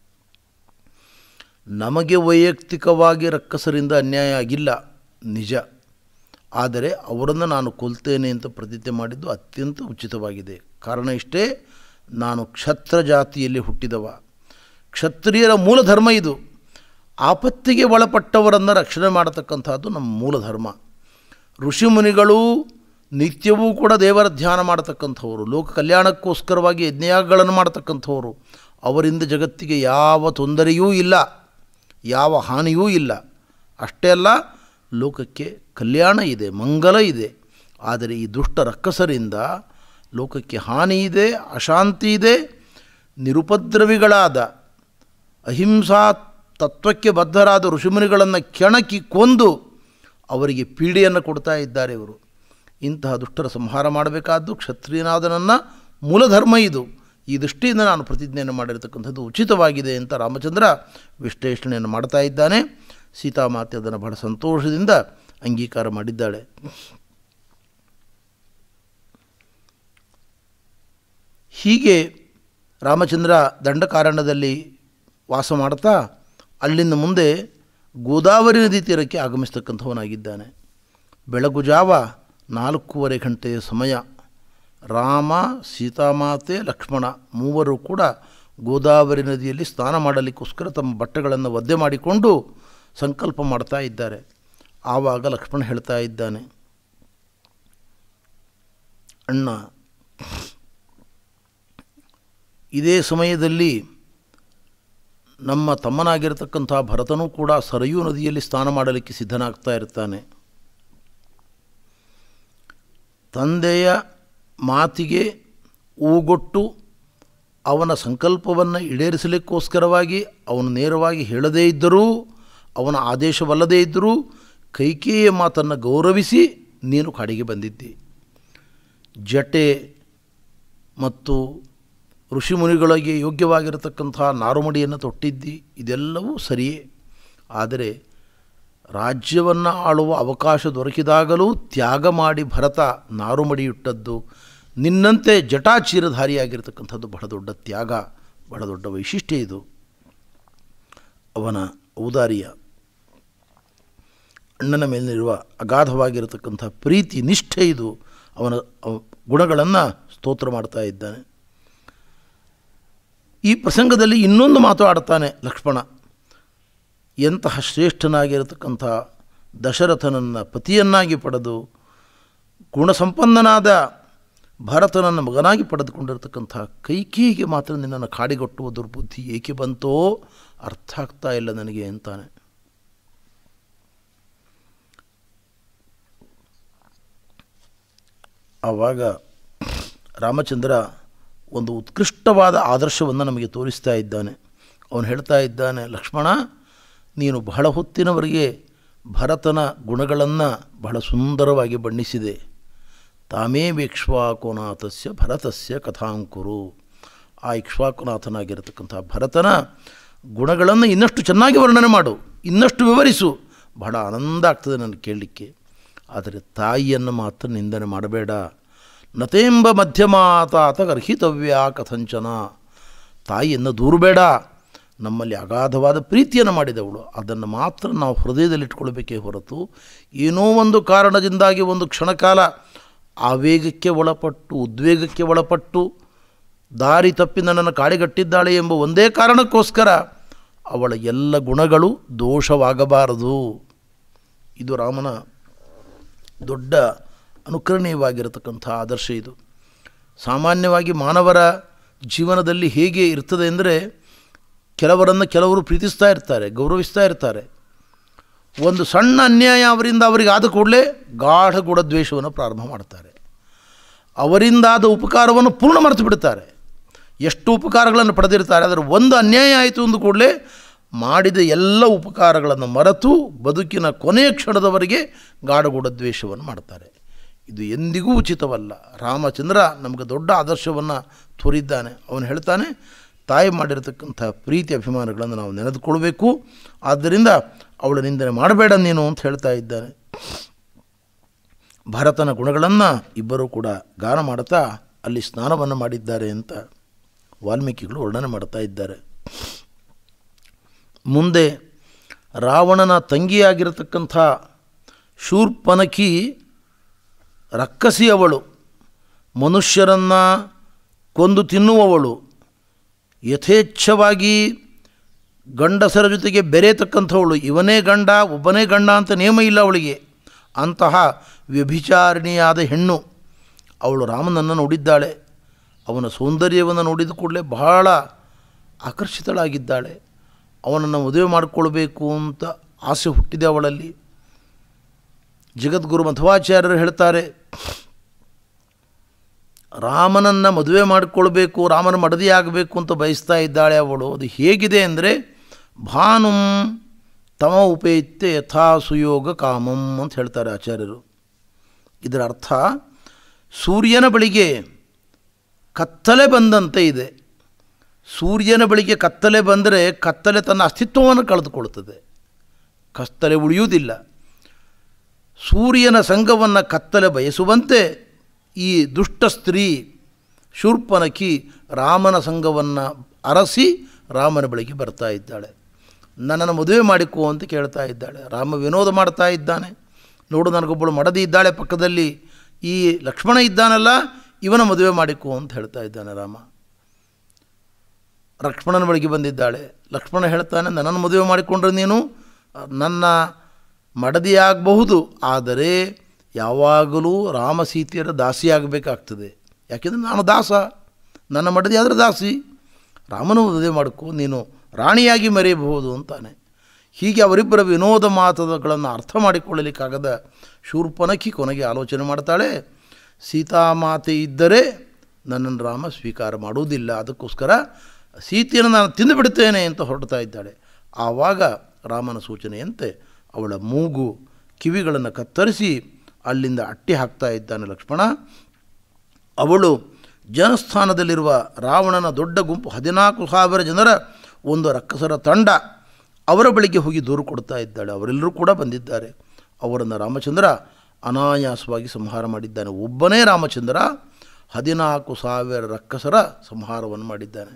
ನಮಗೆ ವೈಯಕ್ತಿಕವಾಗಿ ರಕ್ಕಸರಿಂದ ಅನ್ಯಾಯ ಆಗಿಲ್ಲ, ನಿಜ. ಆದರೆ ಅವರನ್ನು ನಾನು ಕೊಲ್ತೇನೆ ಅಂತ ಪ್ರತಿಜ್ಞೆ ಮಾಡಿದ್ದು ಅತ್ಯಂತ ಉಚಿತವಾಗಿದೆ. ಕಾರಣ ಇಷ್ಟೇ, ನಾನು ಕ್ಷತ್ರ ಜಾತಿಯಲ್ಲಿ ಹುಟ್ಟಿದವ. ಕ್ಷತ್ರಿಯರ ಮೂಲ ಧರ್ಮ ಇದು. ಆಪತ್ತಿಗೆ ಒಳಪಟ್ಟವರನ್ನು ರಕ್ಷಣೆ ಮಾಡತಕ್ಕಂಥದ್ದು ನಮ್ಮ ಮೂಲ ಧರ್ಮ. ಋಷಿಮುನಿಗಳು ನಿತ್ಯವೂ ಕೂಡ ದೇವರ ಧ್ಯಾನ ಮಾಡತಕ್ಕಂಥವರು, ಲೋಕ ಕಲ್ಯಾಣಕ್ಕೋಸ್ಕರವಾಗಿ ಯಜ್ಞಯಾಗಗಳನ್ನು ಮಾಡತಕ್ಕಂಥವರು. ಅವರಿಂದ ಜಗತ್ತಿಗೆ ಯಾವ ತೊಂದರೆಯೂ ಇಲ್ಲ, ಯಾವ ಹಾನಿಯೂ ಇಲ್ಲ. ಅಷ್ಟೇ ಅಲ್ಲ, ಲೋಕಕ್ಕೆ ಕಲ್ಯಾಣ ಇದೆ, ಮಂಗಲ ಇದೆ. ಆದರೆ ಈ ದುಷ್ಟ ರಕ್ಕಸರಿಂದ ಲೋಕಕ್ಕೆ ಹಾನಿ ಇದೆ, ಅಶಾಂತಿ ಇದೆ. ನಿರುಪದ್ರವಿಗಳಾದ ಅಹಿಂಸಾ ತತ್ವಕ್ಕೆ ಬದ್ಧರಾದ ಋಷಿಮುನಿಗಳನ್ನು ಕೆಣಕಿ ಕೊಂದು ಅವರಿಗೆ ಪೀಡೆಯನ್ನು ಕೊಡ್ತಾ ಇದ್ದಾರೆ ಇವರು. ಇಂತಹ ದುಷ್ಟರ ಸಂಹಾರ ಮಾಡಬೇಕಾದ್ದು ಕ್ಷತ್ರಿಯನಾದ ನನ್ನ ಮೂಲಧರ್ಮ ಇದು. ಈ ದೃಷ್ಟಿಯಿಂದ ನಾನು ಪ್ರತಿಜ್ಞೆಯನ್ನು ಮಾಡಿರತಕ್ಕಂಥದ್ದು ಉಚಿತವಾಗಿದೆ ಅಂತ ರಾಮಚಂದ್ರ ವಿಶ್ಲೇಷಣೆಯನ್ನು ಮಾಡ್ತಾ ಇದ್ದಾನೆ. ಸೀತಾಮಾತೆ ಅದನ್ನು ಬಹಳ ಸಂತೋಷದಿಂದ ಅಂಗೀಕಾರ ಮಾಡಿದ್ದಾಳೆ. ಹೀಗೆ ರಾಮಚಂದ್ರ ದಂಡಕಾರಣ್ಯದಲ್ಲಿ ವಾಸ ಮಾಡ್ತಾ ಅಲ್ಲಿಂದ ಮುಂದೆ ಗೋದಾವರಿ ನದಿ ತೀರಕ್ಕೆ ಆಗಮಿಸ್ತಕ್ಕಂಥವನಾಗಿದ್ದಾನೆ. ಬೆಳಗು ಜಾವ ನಾಲ್ಕೂವರೆ ಗಂಟೆಯ ಸಮಯ. ರಾಮ, ಸೀತಾಮಾತೆ, ಲಕ್ಷ್ಮಣ ಮೂವರು ಕೂಡ ಗೋದಾವರಿ ನದಿಯಲ್ಲಿ ಸ್ನಾನ ಮಾಡಲಿಕ್ಕೋಸ್ಕರ ತಮ್ಮ ಬಟ್ಟೆಗಳನ್ನು ಒದ್ದೆ ಮಾಡಿಕೊಂಡು ಸಂಕಲ್ಪ ಮಾಡ್ತಾ ಇದ್ದಾರೆ. ಆವಾಗ ಲಕ್ಷ್ಮಣ ಹೇಳ್ತಾ ಇದ್ದಾನೆ, ಅಣ್ಣ, ಇದೇ ಸಮಯದಲ್ಲಿ ನಮ್ಮ ತಮ್ಮನಾಗಿರತಕ್ಕಂಥ ಭರತನೂ ಕೂಡ ಸರಯೂ ನದಿಯಲ್ಲಿ ಸ್ನಾನ ಮಾಡಲಿಕ್ಕೆ ಸಿದ್ಧನಾಗ್ತಾ ಇರ್ತಾನೆ. ತಂದೆಯ ಮಾತಿಗೆ ಊಗೊಟ್ಟು ಅವನ ಸಂಕಲ್ಪವನ್ನು ಈಡೇರಿಸಲಿಕ್ಕೋಸ್ಕರವಾಗಿ ಅವನು ನೇರವಾಗಿ ಹೇಳದೇ ಇದ್ದರೂ, ಅವನ ಆದೇಶವಲ್ಲದೇ ಇದ್ದರೂ ಕೈಕೇಯಿಯ ಮಾತನ್ನು ಗೌರವಿಸಿ ನೀನು ಕಾಡಿಗೆ ಬಂದಿದ್ದಿ. ಜಟೆ ಮತ್ತು ಋಷಿಮುನಿಗಳಿಗೆ ಯೋಗ್ಯವಾಗಿರತಕ್ಕಂಥ ನಾರುಮಡಿಯನ್ನು ತೊಟ್ಟಿದ್ದಿ. ಇದೆಲ್ಲವೂ ಸರಿಯೇ. ಆದರೆ ರಾಜ್ಯವನ್ನು ಆಳುವ ಅವಕಾಶ ದೊರಕಿದಾಗಲೂ ತ್ಯಾಗ ಮಾಡಿ ಭರತ ನಾರುಮಡಿಯುಟ್ಟದ್ದು, ನಿನ್ನಂತೆ ಜಟಾಚೀರಧಾರಿಯಾಗಿರ್ತಕ್ಕಂಥದ್ದು ಬಹಳ ದೊಡ್ಡ ತ್ಯಾಗ, ಬಹಳ ದೊಡ್ಡ ವೈಶಿಷ್ಟ್ಯ ಇದು. ಅವನ ಔದಾರ್ಯ, ಅಣ್ಣನ ಮೇಲಿರುವ ಅಗಾಧವಾಗಿರತಕ್ಕಂಥ ಪ್ರೀತಿ, ನಿಷ್ಠೆ, ಇದು ಅವನ ಗುಣಗಳನ್ನು ಸ್ತೋತ್ರ ಮಾಡ್ತಾ ಇದ್ದಾನೆ. ಈ ಪ್ರಸಂಗದಲ್ಲಿ ಇನ್ನೊಂದು ಮಾತು ಆಡ್ತಾನೆ ಲಕ್ಷ್ಮಣ. ಎಂತಹ ಶ್ರೇಷ್ಠನಾಗಿರತಕ್ಕಂಥ ದಶರಥನನ್ನು ಪತಿಯನ್ನಾಗಿ ಪಡೆದು ಗುಣಸಂಪನ್ನನಾದ ಭರತನನ್ನು ಮಗನಾಗಿ ಪಡೆದುಕೊಂಡಿರತಕ್ಕಂಥ ಕೈಕೇಯಿಗೆ ಮಾತ್ರ ನಿನ್ನನ್ನು ಕಾಡಿಗೊಟ್ಟುವ ದುರ್ಬುದ್ಧಿ ಏಕೆ ಬಂತೋ ಅರ್ಥ ಆಗ್ತಾ ಇಲ್ಲ ನನಗೆ ಅಂತಾನೆ. ಆವಾಗ ರಾಮಚಂದ್ರ ಒಂದು ಉತ್ಕೃಷ್ಟವಾದ ಆದರ್ಶವನ್ನು ನಮಗೆ ತೋರಿಸ್ತಾ ಇದ್ದಾನೆ. ಅವನು ಹೇಳ್ತಾ ಇದ್ದಾನೆ, ಲಕ್ಷ್ಮಣ, ನೀನು ಬಹಳ ಹೊತ್ತಿನವರೆಗೆ ಭರತನ ಗುಣಗಳನ್ನು ಬಹಳ ಸುಂದರವಾಗಿ ಬಣ್ಣಿಸಿದೆ. ತಾಮೇ ಇಕ್ಷ್ವಾಕುನಾಥಸ್ಯ ಭರತಸ್ಯ ಕಥಾಂಕುರು. ಆ ಇಕ್ಷ್ವಾಕುನಾಥನಾಗಿರತಕ್ಕಂಥ ಭರತನ ಗುಣಗಳನ್ನು ಇನ್ನಷ್ಟು ಚೆನ್ನಾಗಿ ವರ್ಣನೆ ಮಾಡು, ಇನ್ನಷ್ಟು ವಿವರಿಸು. ಬಹಳ ಆನಂದ ಆಗ್ತದೆ ನನಗೆ ಕೇಳಲಿಕ್ಕೆ. ಆದರೆ ತಾಯಿಯನ್ನು ಮಾತ್ರ ನಿಂದನೆ ಮಾಡಬೇಡ. ನತೇಂಬ ಮಧ್ಯಮಾತಾತ ಗರ್ಹಿತವ್ಯ ಕಥಂಚನ. ತಾಯಿಯನ್ನು ದೂರಬೇಡ. ನಮ್ಮಲ್ಲಿ ಅಗಾಧವಾದ ಪ್ರೀತಿಯನ್ನು ಮಾಡಿದವಳು, ಅದನ್ನು ಮಾತ್ರ ನಾವು ಹೃದಯದಲ್ಲಿಟ್ಕೊಳ್ಬೇಕೇ ಹೊರತು ಏನೋ ಒಂದು ಕಾರಣದಿಂದಾಗಿ ಒಂದು ಕ್ಷಣಕಾಲ ಆವೇಗಕ್ಕೆ ಒಳಪಟ್ಟು ಉದ್ವೇಗಕ್ಕೆ ಒಳಪಟ್ಟು ದಾರಿ ತಪ್ಪಿ ನನ್ನನ್ನು ಕಾಡಿಗಟ್ಟಿದ್ದಾಳೆ ಎಂಬ ಒಂದೇ ಕಾರಣಕ್ಕೋಸ್ಕರ ಅವಳ ಎಲ್ಲ ಗುಣಗಳು ದೋಷವಾಗಬಾರದು. ಇದು ರಾಮನ ದೊಡ್ಡ ಅನುಕರಣೀಯವಾಗಿರತಕ್ಕಂಥ ಆದರ್ಶ. ಇದು ಸಾಮಾನ್ಯವಾಗಿ ಮಾನವರ ಜೀವನದಲ್ಲಿ ಹೇಗೆ ಇರ್ತದೆ ಅಂದರೆ, ಕೆಲವರನ್ನು ಕೆಲವರು ಪ್ರೀತಿಸ್ತಾ ಇರ್ತಾರೆ, ಗೌರವಿಸ್ತಾ ಇರ್ತಾರೆ. ಒಂದು ಸಣ್ಣ ಅನ್ಯಾಯ ಅವರಿಂದ ಅವರಿಗೆ ಆದ ಕೂಡಲೇ ಗಾಢ ಗುಣದ್ವೇಷವನ್ನು ಪ್ರಾರಂಭ ಮಾಡ್ತಾರೆ. ಅವರಿಂದಾದ ಉಪಕಾರವನ್ನು ಪೂರ್ಣ ಮರೆತು ಬಿಡ್ತಾರೆ. ಎಷ್ಟು ಉಪಕಾರಗಳನ್ನು ಪಡೆದಿರ್ತಾರೆ, ಅದರ ಒಂದು ಅನ್ಯಾಯ ಆಯಿತು ಅಂದ ಕೂಡಲೇ ಮಾಡಿದ ಎಲ್ಲ ಉಪಕಾರಗಳನ್ನು ಮರೆತು ಬದುಕಿನ ಕೊನೆಯ ಕ್ಷಣದವರೆಗೆ ಗಾಢ ಗುಣದ್ವೇಷವನ್ನು ಮಾಡ್ತಾರೆ. ಇದು ಎಂದಿಗೂ ಉಚಿತವಲ್ಲ. ರಾಮಚಂದ್ರ ನಮಗೆ ದೊಡ್ಡ ಆದರ್ಶವನ್ನು ತೋರಿದ್ದಾನೆ. ಅವನು ಹೇಳ್ತಾನೆ, ತಾಯಿ ಮಾಡಿರತಕ್ಕಂಥ ಪ್ರೀತಿ ಅಭಿಮಾನಗಳನ್ನು ನಾವು ನೆನೆದುಕೊಳ್ಬೇಕು. ಆದ್ದರಿಂದ ಅವಳ ನಿಂದನೆ ಮಾಡಬೇಡ ನೀನು ಅಂತ ಹೇಳ್ತಾ ಇದ್ದಾನೆ. ಭರತನ ಗುಣಗಳನ್ನು ಇಬ್ಬರೂ ಕೂಡ ಗಾನ ಮಾಡ್ತಾ ಅಲ್ಲಿ ಸ್ನಾನವನ್ನು ಮಾಡಿದ್ದಾರೆ ಅಂತ ವಾಲ್ಮೀಕಿಗಳು ವರ್ಣನೆ ಮಾಡ್ತಾ ಇದ್ದಾರೆ. ಮುಂದೆ ರಾವಣನ ತಂಗಿಯಾಗಿರತಕ್ಕಂಥ ಶೂರ್ಪನಖಿ ರಕ್ಕಸಿ, ಅವಳು ಮನುಷ್ಯರನ್ನು ಕೊಂದು ತಿನ್ನುವವಳು, ಯಥೇಚ್ಛವಾಗಿ ಗಂಡಸರ ಜೊತೆಗೆ ಬೆರೆಯತಕ್ಕಂಥವಳು. ಇವನೇ ಗಂಡ ಒಬ್ಬನೇ ಗಂಡ ಅಂತ ನೇಮ ಇಲ್ಲ ಅವಳಿಗೆ. ಅಂತಹ ವ್ಯಭಿಚಾರಿಣಿಯಾದ ಹೆಣ್ಣು ಅವಳು ರಾಮನನ್ನು ನೋಡಿದ್ದಾಳೆ. ಅವನ ಸೌಂದರ್ಯವನ್ನು ನೋಡಿದ ಕೂಡಲೇ ಬಹಳ ಆಕರ್ಷಿತಳಾಗಿದ್ದಾಳೆ. ಅವನನ್ನು ಮದುವೆ ಮಾಡಿಕೊಳ್ಬೇಕು ಅಂತ ಆಸೆ ಹುಟ್ಟಿದೆ ಅವಳಲ್ಲಿ. ಜಗದ್ಗುರು ಮಧ್ವಾಚಾರ್ಯರು ಹೇಳ್ತಾರೆ, ರಾಮನನ್ನು ಮದುವೆ ಮಾಡಿಕೊಳ್ಬೇಕು, ರಾಮನ ಮಡದಿಯಾಗಬೇಕು ಅಂತ ಬಯಸ್ತಾ ಇದ್ದಾಳೆ ಅವಳು. ಅದು ಹೇಗಿದೆ ಅಂದರೆ, ಭಾನುಂ ತಮ ಉಪೇತ್ಯ ಯಥಾ ಸುಯೋಗ ಕಾಮಂ ಅಂತ ಹೇಳ್ತಾರೆ ಆಚಾರ್ಯರು. ಇದರ ಅರ್ಥ, ಸೂರ್ಯನ ಬಳಿಗೆ ಕತ್ತಲೆ ಬಂದಂತೆ ಇದೆ. ಸೂರ್ಯನ ಬಳಿಗೆ ಕತ್ತಲೆ ಬಂದರೆ ಕತ್ತಲೆ ತನ್ನ ಅಸ್ತಿತ್ವವನ್ನು ಕಳೆದುಕೊಳ್ಳುತ್ತದೆ, ಕತ್ತಲೆ ಉಳಿಯುವುದಿಲ್ಲ. ಸೂರ್ಯನ ಸಂಘವನ್ನು ಕತ್ತಲೆ ಬಯಸುವಂತೆ ಈ ದುಷ್ಟ ಸ್ತ್ರೀ ಶೂರ್ಪನಖಿ ರಾಮನ ಸಂಘವನ್ನು ಅರಸಿ ರಾಮನ ಬಳಿಗೆ ಬರ್ತಾ ಇದ್ದಾಳೆ. ನನ್ನನ್ನು ಮದುವೆ ಮಾಡಿಕೋ ಅಂತ ಕೇಳ್ತಾ ಇದ್ದಾಳೆ. ರಾಮ ವಿನೋದ ಮಾಡ್ತಾ ಇದ್ದಾನೆ. ನೋಡು, ನನಗೊಬ್ಬಳು ಮಡದಿ ಇದ್ದಾಳೆ ಪಕ್ಕದಲ್ಲಿ, ಈ ಲಕ್ಷ್ಮಣ ಇದ್ದಾನಲ್ಲ, ಇವನ ಮದುವೆ ಮಾಡಿಕೋ ಅಂತ ಹೇಳ್ತಾ ಇದ್ದಾನೆ ರಾಮ. ಲಕ್ಷ್ಮಣನ ಬಳಿಗೆ ಬಂದಿದ್ದಾಳೆ. ಲಕ್ಷ್ಮಣ ಹೇಳ್ತಾನೆ, ನನ್ನನ್ನು ಮದುವೆ ಮಾಡಿಕೊಂಡ್ರೆ ನೀನು ನನ್ನ ಮಡದಿಯಾಗಬಹುದು, ಆದರೆ ಯಾವಾಗಲೂ ರಾಮ ಸೀತೆಯರ ದಾಸಿಯಾಗಬೇಕಾಗ್ತದೆ. ಯಾಕೆಂದರೆ ನಾನು ದಾಸ, ನನ್ನ ಮಡದಿ ಆದರೆ ದಾಸಿ. ರಾಮನ ಮದುವೆ ಮಾಡಿಕೋ, ನೀನು ರಾಣಿಯಾಗಿ ಮೆರೆಯಬಹುದು ಅಂತಾನೆ. ಹೀಗೆ ಅವರಿಬ್ಬರ ವಿನೋದ ಮಾತುಗಳನ್ನು ಅರ್ಥ ಮಾಡಿಕೊಳ್ಳಲಿಕ್ಕಾಗದ ಶೂರ್ಪನಖಿ ಕೊನೆಗೆ ಆಲೋಚನೆ ಮಾಡ್ತಾಳೆ, ಸೀತಾಮಾತೆ ಇದ್ದರೆ ನನ್ನನ್ನು ರಾಮ ಸ್ವೀಕಾರ ಮಾಡುವುದಿಲ್ಲ, ಅದಕ್ಕೋಸ್ಕರ ಸೀತೆಯನ್ನು ನಾನು ತಿಂದುಬಿಡ್ತೇನೆ ಅಂತ ಹೊರಡ್ತಾ ಇದ್ದಾಳೆ. ಆವಾಗ ರಾಮನ ಸೂಚನೆಯಂತೆ ಅವಳ ಮೂಗು ಕಿವಿಗಳನ್ನು ಕತ್ತರಿಸಿ ಅಲ್ಲಿಂದ ಅಟ್ಟಿ ಹಾಕ್ತಾ ಇದ್ದಾನೆ ಲಕ್ಷ್ಮಣ. ಅವಳು ಜನಸ್ಥಾನದಲ್ಲಿರುವ ರಾವಣನ ದೊಡ್ಡ ಗುಂಪು, ಹದಿನಾಲ್ಕು ಸಾವಿರ ಜನರ ಒಂದು ರಕ್ಕಸರ ತಂಡ, ಅವರ ಬಳಿಗೆ ಹೋಗಿ ದೂರು ಕೊಡ್ತಾ ಇದ್ದಾಳೆ. ಅವರೆಲ್ಲರೂ ಕೂಡ ಬಂದಿದ್ದಾರೆ. ಅವರನ್ನು ರಾಮಚಂದ್ರ ಅನಾಯಾಸವಾಗಿ ಸಂಹಾರ ಮಾಡಿದ್ದಾನೆ. ಒಬ್ಬನೇ ರಾಮಚಂದ್ರ ಹದಿನಾಲ್ಕು ಸಾವಿರ ರಕ್ಕಸರ ಸಂಹಾರವನ್ನು ಮಾಡಿದ್ದಾನೆ.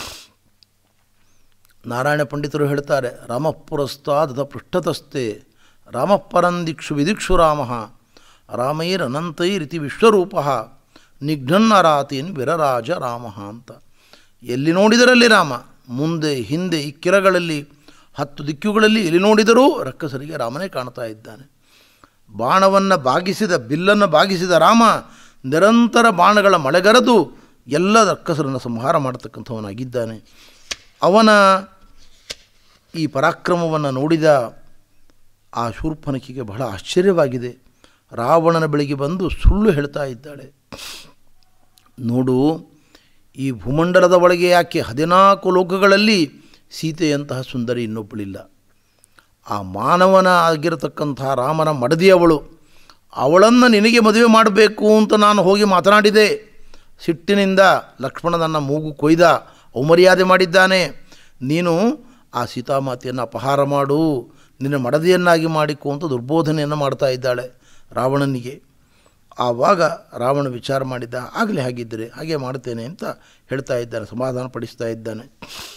ನಾರಾಯಣ ಪಂಡಿತರು ಹೇಳ್ತಾರೆ, ರಾಮಪುರಸ್ತಾದ ಪೃಷ್ಠತಸ್ತೆ ರಾಮಪರಂದಿಕ್ಷು ವಿದಿಕ್ಷು ರಾಮ ರಾಮೈರನಂತೈರಿತಿ ವಿಶ್ವರೂಪ ನಿಘ್ನನ್ನರಾತೀನ್ ವಿರರಾಜ ರಾಮ ಅಂತ. ಎಲ್ಲಿ ನೋಡಿದರಲ್ಲಿ ರಾಮ, ಮುಂದೆ ಹಿಂದೆ ಇಕ್ಕಿರಗಳಲ್ಲಿ ಹತ್ತು ದಿಕ್ಕುಗಳಲ್ಲಿ ಎಲ್ಲಿ ನೋಡಿದರೂ ರಕ್ಕಸರಿಗೆ ರಾಮನೇ ಕಾಣ್ತಾ ಇದ್ದಾನೆ. ಬಾಣವನ್ನು ಬಾಗಿಸಿದ, ಬಿಲ್ಲನ್ನು ಬಾಗಿಸಿದ ರಾಮ ನಿರಂತರ ಬಾಣಗಳ ಮಳೆಗರೆದು ಎಲ್ಲ ರಕ್ಕಸರನ್ನು ಸಂಹಾರ ಮಾಡತಕ್ಕಂಥವನಾಗಿದ್ದಾನೆ. ಅವನ ಈ ಪರಾಕ್ರಮವನ್ನು ನೋಡಿದ ಆ ಶೂರ್ಪನಖಿಗೆ ಬಹಳ ಆಶ್ಚರ್ಯವಾಗಿದೆ. ರಾವಣನ ಬಳಿಗೆ ಬಂದು ಸುಳ್ಳು ಹೇಳ್ತಾ ಇದ್ದಾಳೆ. ನೋಡು, ಈ ಭೂಮಂಡಲದ ಒಳಗೆ ಯಾಕೆ ಹದಿನಾಲ್ಕು ಲೋಕಗಳಲ್ಲಿ ಸೀತೆಯಂತಹ ಸುಂದರಿ ಇನ್ನೊಬ್ಬಳಿಲ್ಲ. ಆ ಮಾನವನ ಆಗಿರತಕ್ಕಂಥ ರಾಮನ ಮಡದಿಯವಳು, ಅವಳನ್ನು ನಿನಗೆ ಮದುವೆ ಮಾಡಬೇಕು ಅಂತ ನಾನು ಹೋಗಿ ಮಾತನಾಡಿದೆ. ಸಿಟ್ಟಿನಿಂದ ಲಕ್ಷ್ಮಣ ನನ್ನ ಮೂಗು ಕೊಯ್ದ, ಅವಮರ್ಯಾದೆ ಮಾಡಿದ್ದಾನೆ. ನೀನು ಆ ಸೀತಾಮಾತೆಯನ್ನು ಅಪಹಾರ ಮಾಡು, ನಿನ್ನ ಮಡದಿಯನ್ನಾಗಿ ಮಾಡಿಕೊ ಅಂತ ದುರ್ಬೋಧನೆಯನ್ನು ಮಾಡ್ತಾ ಇದ್ದಾಳೆ ರಾವಣನಿಗೆ. ಆವಾಗ ರಾವಣ ವಿಚಾರ ಮಾಡಿದ್ದ, ಆಗಲೇ ಹಾಗಿದ್ದರೆ ಹಾಗೆ ಮಾಡ್ತೇನೆ ಅಂತ ಹೇಳ್ತಾ ಇದ್ದಾನೆ, ಸಮಾಧಾನ ಪಡಿಸ್ತಾ ಇದ್ದಾನೆ.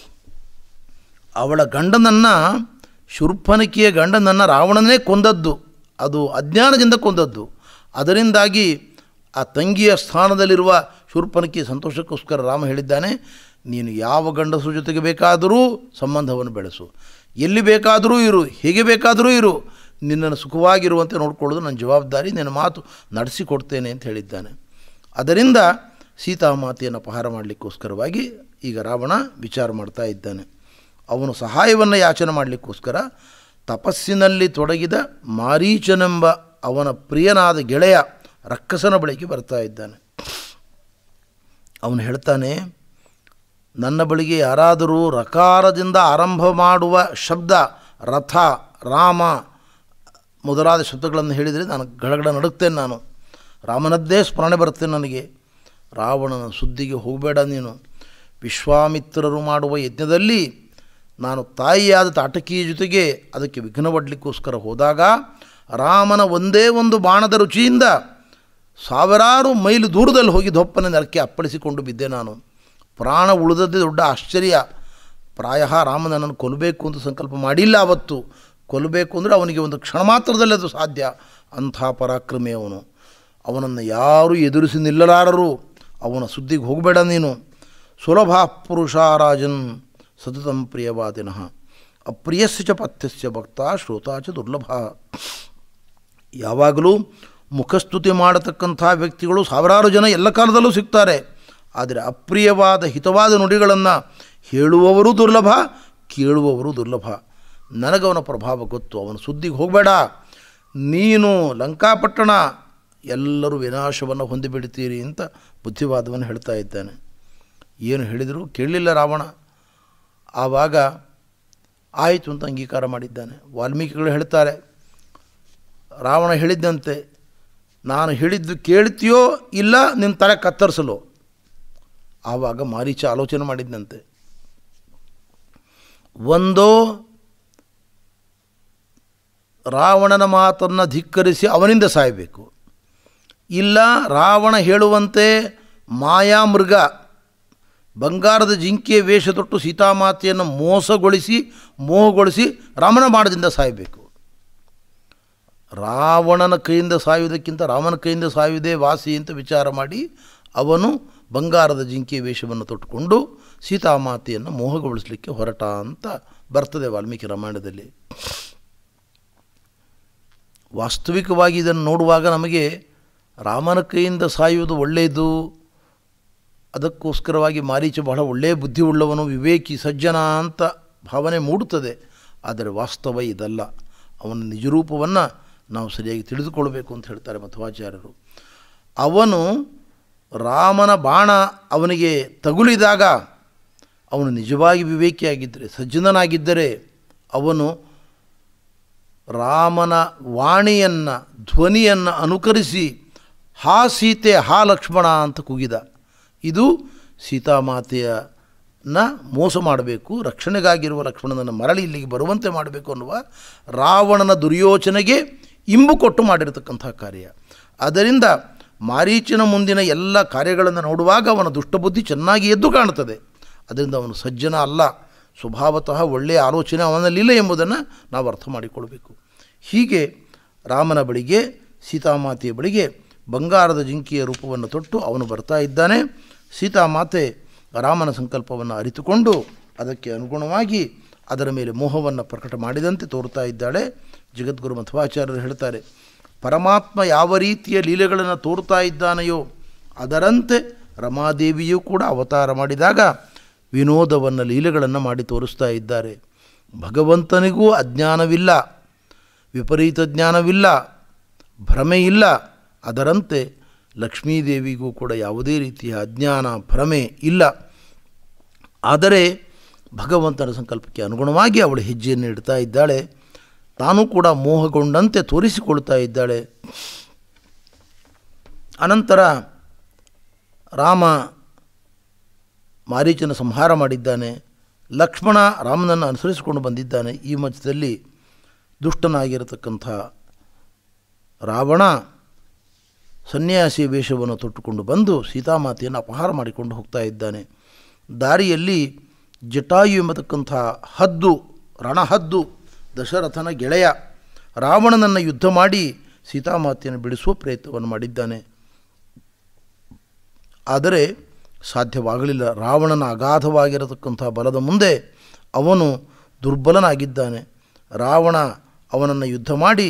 ಅವಳ ಗಂಡನನ್ನು, ಶೂರ್ಪನಖಿಯ ಗಂಡನನ್ನು ರಾವಣನೇ ಕೊಂದದ್ದು, ಅದು ಅಜ್ಞಾನದಿಂದ ಕೊಂದದ್ದು. ಅದರಿಂದಾಗಿ ಆ ತಂಗಿಯ ಸ್ಥಾನದಲ್ಲಿರುವ ಶೂರ್ಪನಖಿ ಸಂತೋಷಕ್ಕೋಸ್ಕರ ರಾಮ ಹೇಳಿದ್ದಾನೆ, ನೀನು ಯಾವ ಗಂಡಸರ ಜೊತೆಗೆ ಬೇಕಾದರೂ ಸಂಬಂಧವನ್ನು ಬೆಳೆಸು, ಎಲ್ಲಿ ಬೇಕಾದರೂ ಇರು, ಹೇಗೆ ಬೇಕಾದರೂ ಇರು, ನಿನ್ನನ್ನು ಸುಖವಾಗಿರುವಂತೆ ನೋಡಿಕೊಳ್ಳೋದು ನನ್ನ ಜವಾಬ್ದಾರಿ, ನಿನ್ನ ಮಾತು ನಡೆಸಿಕೊಡ್ತೇನೆ ಅಂತ ಹೇಳಿದ್ದಾನೆ. ಅದರಿಂದ ಸೀತಾಮಾತೆಯನ್ನು ಅಪಹಾರ ಮಾಡಲಿಕ್ಕೋಸ್ಕರವಾಗಿ ಈಗ ರಾವಣ ವಿಚಾರ ಮಾಡ್ತಾ ಇದ್ದಾನೆ. ಅವನು ಸಹಾಯವನ್ನು ಯಾಚನೆ ಮಾಡಲಿಕ್ಕೋಸ್ಕರ ತಪಸ್ಸಿನಲ್ಲಿ ತೊಡಗಿದ ಮಾರೀಚನೆಂಬ ಅವನ ಪ್ರಿಯನಾದ ಗೆಳೆಯ ರಕ್ಕಸನ ಬಳಿಗೆ ಬರ್ತಾ ಇದ್ದಾನೆ. ಅವನು ಹೇಳ್ತಾನೆ, ನನ್ನ ಬಳಿಗೆ ಯಾರಾದರೂ ರಕಾರದಿಂದ ಆರಂಭ ಮಾಡುವ ಶಬ್ದ ರಥ, ರಾಮ ಮೊದಲಾದ ಶಬ್ದಗಳನ್ನು ಹೇಳಿದರೆ ನಾನು ಗಡಗಡ ನಡುಗ್ತೇನೆ. ನಾನು ರಾಮನದ್ದೇ ಸ್ಮರಣೆ ಬರುತ್ತೆ ನನಗೆ. ರಾವಣನ ಸುದ್ದಿಗೆ ಹೋಗಬೇಡ ನೀನು. ವಿಶ್ವಾಮಿತ್ರರು ಮಾಡುವ ಯಜ್ಞದಲ್ಲಿ ನಾನು ತಾಯಿಯಾದ ತಾಟಕಿಯ ಜೊತೆಗೆ ಅದಕ್ಕೆ ವಿಘ್ನ ಒಡ್ಲಿಕ್ಕೋಸ್ಕರ ಹೋದಾಗ ರಾಮನ ಒಂದೇ ಒಂದು ಬಾಣದ ರುಚಿಯಿಂದ ಸಾವಿರಾರು ಮೈಲು ದೂರದಲ್ಲಿ ಹೋಗಿ ದೊಪ್ಪನ ನೆಲಕ್ಕೆ ಅಪ್ಪಳಿಸಿಕೊಂಡು ಬಿದ್ದೆ ನಾನು. ಪ್ರಾಣ ಉಳಿದದ್ದೇ ದೊಡ್ಡ ಆಶ್ಚರ್ಯ. ಪ್ರಾಯ ರಾಮ ನನ್ನನ್ನು ಕೊಲ್ಲಬೇಕು ಅಂತ ಸಂಕಲ್ಪ ಮಾಡಿಲ್ಲ. ಅವತ್ತು ಕೊಲ್ಲಬೇಕು ಅಂದರೆ ಅವನಿಗೆ ಒಂದು ಕ್ಷಣ ಮಾತ್ರದಲ್ಲಿ ಅದು ಸಾಧ್ಯ. ಅಂಥ ಪರಾಕ್ರಮಿ ಅವನು. ಅವನನ್ನು ಯಾರೂ ಎದುರಿಸಿ ನಿಲ್ಲಲಾರರು. ಅವನ ಸುದ್ದಿಗೆ ಹೋಗಬೇಡ ನೀನು. ಸುಲಭ ಪುರುಷಾರಾಜನ್ ಸತತಂ ಪ್ರಿಯವಾದಿನಃ ಅಪ್ರಿಯಸ್ಯ ಚ ಪಥ್ಯಸ್ಯ ಭಕ್ತ ಶ್ರೋತಾ ಚ ದುರ್ಲಭ. ಯಾವಾಗಲೂ ಮುಖಸ್ತುತಿ ಮಾಡತಕ್ಕಂಥ ವ್ಯಕ್ತಿಗಳು ಸಾವಿರಾರು ಜನ ಎಲ್ಲ ಕಾಲದಲ್ಲೂ ಸಿಗ್ತಾರೆ. ಆದರೆ ಅಪ್ರಿಯವಾದ ಹಿತವಾದ ನುಡಿಗಳನ್ನು ಹೇಳುವವರು ದುರ್ಲಭ, ಕೇಳುವವರು ದುರ್ಲಭ. ನನಗವನ ಪ್ರಭಾವ ಗೊತ್ತು. ಅವನ ಸುದ್ದಿಗೆ ಹೋಗಬೇಡ ನೀನು. ಲಂಕಾಪಟ್ಟಣ ಎಲ್ಲರೂ ವಿನಾಶವನ್ನು ಹೊಂದಿಬಿಡ್ತೀರಿ ಅಂತ ಬುದ್ಧಿವಾದವನ್ನು ಹೇಳ್ತಾ ಇದ್ದಾನೆ. ಏನು ಹೇಳಿದರೂ ಕೇಳಲಿಲ್ಲ ರಾವಣ. ಆವಾಗ ಆಯಿತು ಅಂತ ಅಂಗೀಕಾರ ಮಾಡಿದ್ದಾನೆ. ವಾಲ್ಮೀಕಿಗಳು ಹೇಳ್ತಾರೆ, ರಾವಣ ಹೇಳಿದ್ದಂತೆ ನಾನು ಹೇಳಿದ್ದು ಕೇಳ್ತೀಯೋ ಇಲ್ಲ ನಿನ್ನ ತಲೆ ಕತ್ತರಿಸಲು. ಆವಾಗ ಮಾರೀಚ ಆಲೋಚನೆ ಮಾಡಿದ್ದಂತೆ, ಒಂದೋ ರಾವಣನ ಮಾತನ್ನು ಧಿಕ್ಕರಿಸಿ ಅವನಿಂದ ಸಾಯಬೇಕು, ಇಲ್ಲ ರಾವಣ ಹೇಳುವಂತೆ ಮಾಯಾಮೃಗ ಬಂಗಾರದ ಜಿಂಕೆಯ ವೇಷ ತೊಟ್ಟು ಸೀತಾಮಾತೆಯನ್ನು ಮೋಸಗೊಳಿಸಿ ಮೋಹಗೊಳಿಸಿ ರಾಮನ ಬಾಣದಿಂದ ಸಾಯಬೇಕು. ರಾವಣನ ಕೈಯಿಂದ ಸಾಯುವುದಕ್ಕಿಂತ ರಾಮನ ಕೈಯಿಂದ ಸಾಯುವುದೇ ವಾಸಿ ಅಂತ ವಿಚಾರ ಮಾಡಿ ಅವನು ಬಂಗಾರದ ಜಿಂಕೆಯ ವೇಷವನ್ನು ತೊಟ್ಟುಕೊಂಡು ಸೀತಾಮಾತೆಯನ್ನು ಮೋಹಗೊಳಿಸಲಿಕ್ಕೆ ಹೊರಟ ಅಂತ ಬರ್ತದೆ ವಾಲ್ಮೀಕಿ ರಾಮಾಯಣದಲ್ಲಿ. ವಾಸ್ತವಿಕವಾಗಿ ಇದನ್ನು ನೋಡುವಾಗ ನಮಗೆ ರಾಮನ ಕೈಯಿಂದ ಸಾಯುವುದು ಒಳ್ಳೆಯದು, ಅದಕ್ಕೋಸ್ಕರವಾಗಿ ಮಾರೀಚ ಬಹಳ ಒಳ್ಳೆಯ ಬುದ್ಧಿ ಉಳ್ಳವನು, ವಿವೇಕಿ, ಸಜ್ಜನ ಅಂತ ಭಾವನೆ ಮೂಡುತ್ತದೆ. ಆದರೆ ವಾಸ್ತವ ಇದಲ್ಲ. ಅವನ ನಿಜರೂಪವನ್ನು ನಾವು ಸರಿಯಾಗಿ ತಿಳಿದುಕೊಳ್ಬೇಕು ಅಂತ ಹೇಳ್ತಾರೆ ಮಧ್ವಾಚಾರ್ಯರು. ಅವನು ರಾಮನ ಬಾಣ ಅವನಿಗೆ ತಗುಲಿದಾಗ ಅವನು ನಿಜವಾಗಿ ವಿವೇಕಿಯಾಗಿದ್ದರೆ, ಸಜ್ಜನನಾಗಿದ್ದರೆ ಅವನು ರಾಮನ ವಾಣಿಯನ್ನು ಧ್ವನಿಯನ್ನು ಅನುಕರಿಸಿ ಹಾ ಸೀತೆ ಹಾ ಲಕ್ಷ್ಮಣ ಅಂತ ಕೂಗಿದ. ಇದು ಸೀತಾಮಾತೆಯನ್ನು ಮೋಸ ಮಾಡಬೇಕು, ರಕ್ಷಣೆಗಾಗಿರುವ ಲಕ್ಷ್ಮಣನನ್ನು ಮರಳಿ ಇಲ್ಲಿಗೆ ಬರುವಂತೆ ಮಾಡಬೇಕು ಅನ್ನುವ ರಾವಣನ ದುರ್ಯೋಚನೆಗೆ ಇಂಬು ಕೊಟ್ಟು ಮಾಡಿರತಕ್ಕಂಥ ಕಾರ್ಯ. ಅದರಿಂದ ಮಾರೀಚನ ಮುಂದಿನ ಎಲ್ಲ ಕಾರ್ಯಗಳನ್ನು ನೋಡುವಾಗ ಅವನ ದುಷ್ಟಬುದ್ಧಿ ಚೆನ್ನಾಗಿ ಎದ್ದು ಕಾಣುತ್ತದೆ. ಅದರಿಂದ ಅವನು ಸಜ್ಜನ ಅಲ್ಲ, ಸ್ವಭಾವತಃ ಒಳ್ಳೆಯ ಆಲೋಚನೆ ಅವನಲ್ಲಿಲ್ಲ ಎಂಬುದನ್ನು ನಾವು ಅರ್ಥ ಮಾಡಿಕೊಳ್ಬೇಕು. ಹೀಗೆ ರಾಮನ ಬಳಿಗೆ ಸೀತಾಮಾತೆಯ ಬಳಿಗೆ ಬಂಗಾರದ ಜಿಂಕೆಯ ರೂಪವನ್ನು ತೊಟ್ಟು ಅವನು ಬರ್ತಾ ಇದ್ದಾನೆ. ಸೀತಾಮಾತೆ ರಾಮನ ಸಂಕಲ್ಪವನ್ನು ಅರಿತುಕೊಂಡು ಅದಕ್ಕೆ ಅನುಗುಣವಾಗಿ ಅದರ ಮೇಲೆ ಮೋಹವನ್ನು ಪ್ರಕಟ ಮಾಡಿದಂತೆ ತೋರ್ತಾ ಇದ್ದಾಳೆ. ಜಗದ್ಗುರು ಮಧ್ವಾಚಾರ್ಯರು ಹೇಳ್ತಾರೆ, ಪರಮಾತ್ಮ ಯಾವ ರೀತಿಯ ಲೀಲೆಗಳನ್ನು ತೋರ್ತಾ ಇದ್ದಾನೆಯೋ ಅದರಂತೆ ರಮಾದೇವಿಯೂ ಕೂಡ ಅವತಾರ ಮಾಡಿದಾಗ ವಿನೋದವನ್ನು ಲೀಲೆಗಳನ್ನು ಮಾಡಿ ತೋರಿಸ್ತಾ ಇದ್ದಾರೆ. ಭಗವಂತನಿಗೂ ಅಜ್ಞಾನವಿಲ್ಲ, ವಿಪರೀತ ಜ್ಞಾನವಿಲ್ಲ, ಭ್ರಮೆ ಇಲ್ಲ. ಅದರಂತೆ ಲಕ್ಷ್ಮೀದೇವಿಗೂ ಕೂಡ ಯಾವುದೇ ರೀತಿಯ ಅಜ್ಞಾನ ಭ್ರಮೆ ಇಲ್ಲ. ಆದರೆ ಭಗವಂತನ ಸಂಕಲ್ಪಕ್ಕೆ ಅನುಗುಣವಾಗಿ ಅವಳು ಹೆಜ್ಜೆಯನ್ನು ಇಡ್ತಾ ಇದ್ದಾಳೆ. ತಾನೂ ಕೂಡ ಮೋಹಗೊಂಡಂತೆ ತೋರಿಸಿಕೊಳ್ತಾ ಇದ್ದಾಳೆ. ಅನಂತರ ರಾಮ ಮಾರೀಚನ ಸಂಹಾರ ಮಾಡಿದ್ದಾನೆ. ಲಕ್ಷ್ಮಣ ರಾಮನನ್ನು ಅನುಸರಿಸಿಕೊಂಡು ಬಂದಿದ್ದಾನೆ. ಈ ಮಧ್ಯದಲ್ಲಿ ದುಷ್ಟನಾಗಿರತಕ್ಕಂಥ ರಾವಣ ಸನ್ಯಾಸಿ ವೇಷವನ್ನು ತೊಟ್ಟುಕೊಂಡು ಬಂದು ಸೀತಾಮಾತೆಯನ್ನು ಅಪಹಾರ ಮಾಡಿಕೊಂಡು ಹೋಗ್ತಾ ಇದ್ದಾನೆ. ದಾರಿಯಲ್ಲಿ ಜಟಾಯು ಎಂಬತಕ್ಕಂಥ ಹದ್ದು, ರಣಹದ್ದು, ದಶರಥನ ಗೆಳೆಯ ರಾವಣನನ್ನು ಯುದ್ಧ ಮಾಡಿ ಸೀತಾಮಾತೆಯನ್ನು ಬಿಡಿಸುವ ಪ್ರಯತ್ನವನ್ನು ಮಾಡಿದ್ದಾನೆ. ಆದರೆ ಸಾಧ್ಯವಾಗಲಿಲ್ಲ. ರಾವಣನ ಅಗಾಧವಾಗಿರತಕ್ಕಂಥ ಬಲದ ಮುಂದೆ ಅವನು ದುರ್ಬಲನಾಗಿದ್ದಾನೆ. ರಾವಣ ಅವನನ್ನು ಯುದ್ಧ ಮಾಡಿ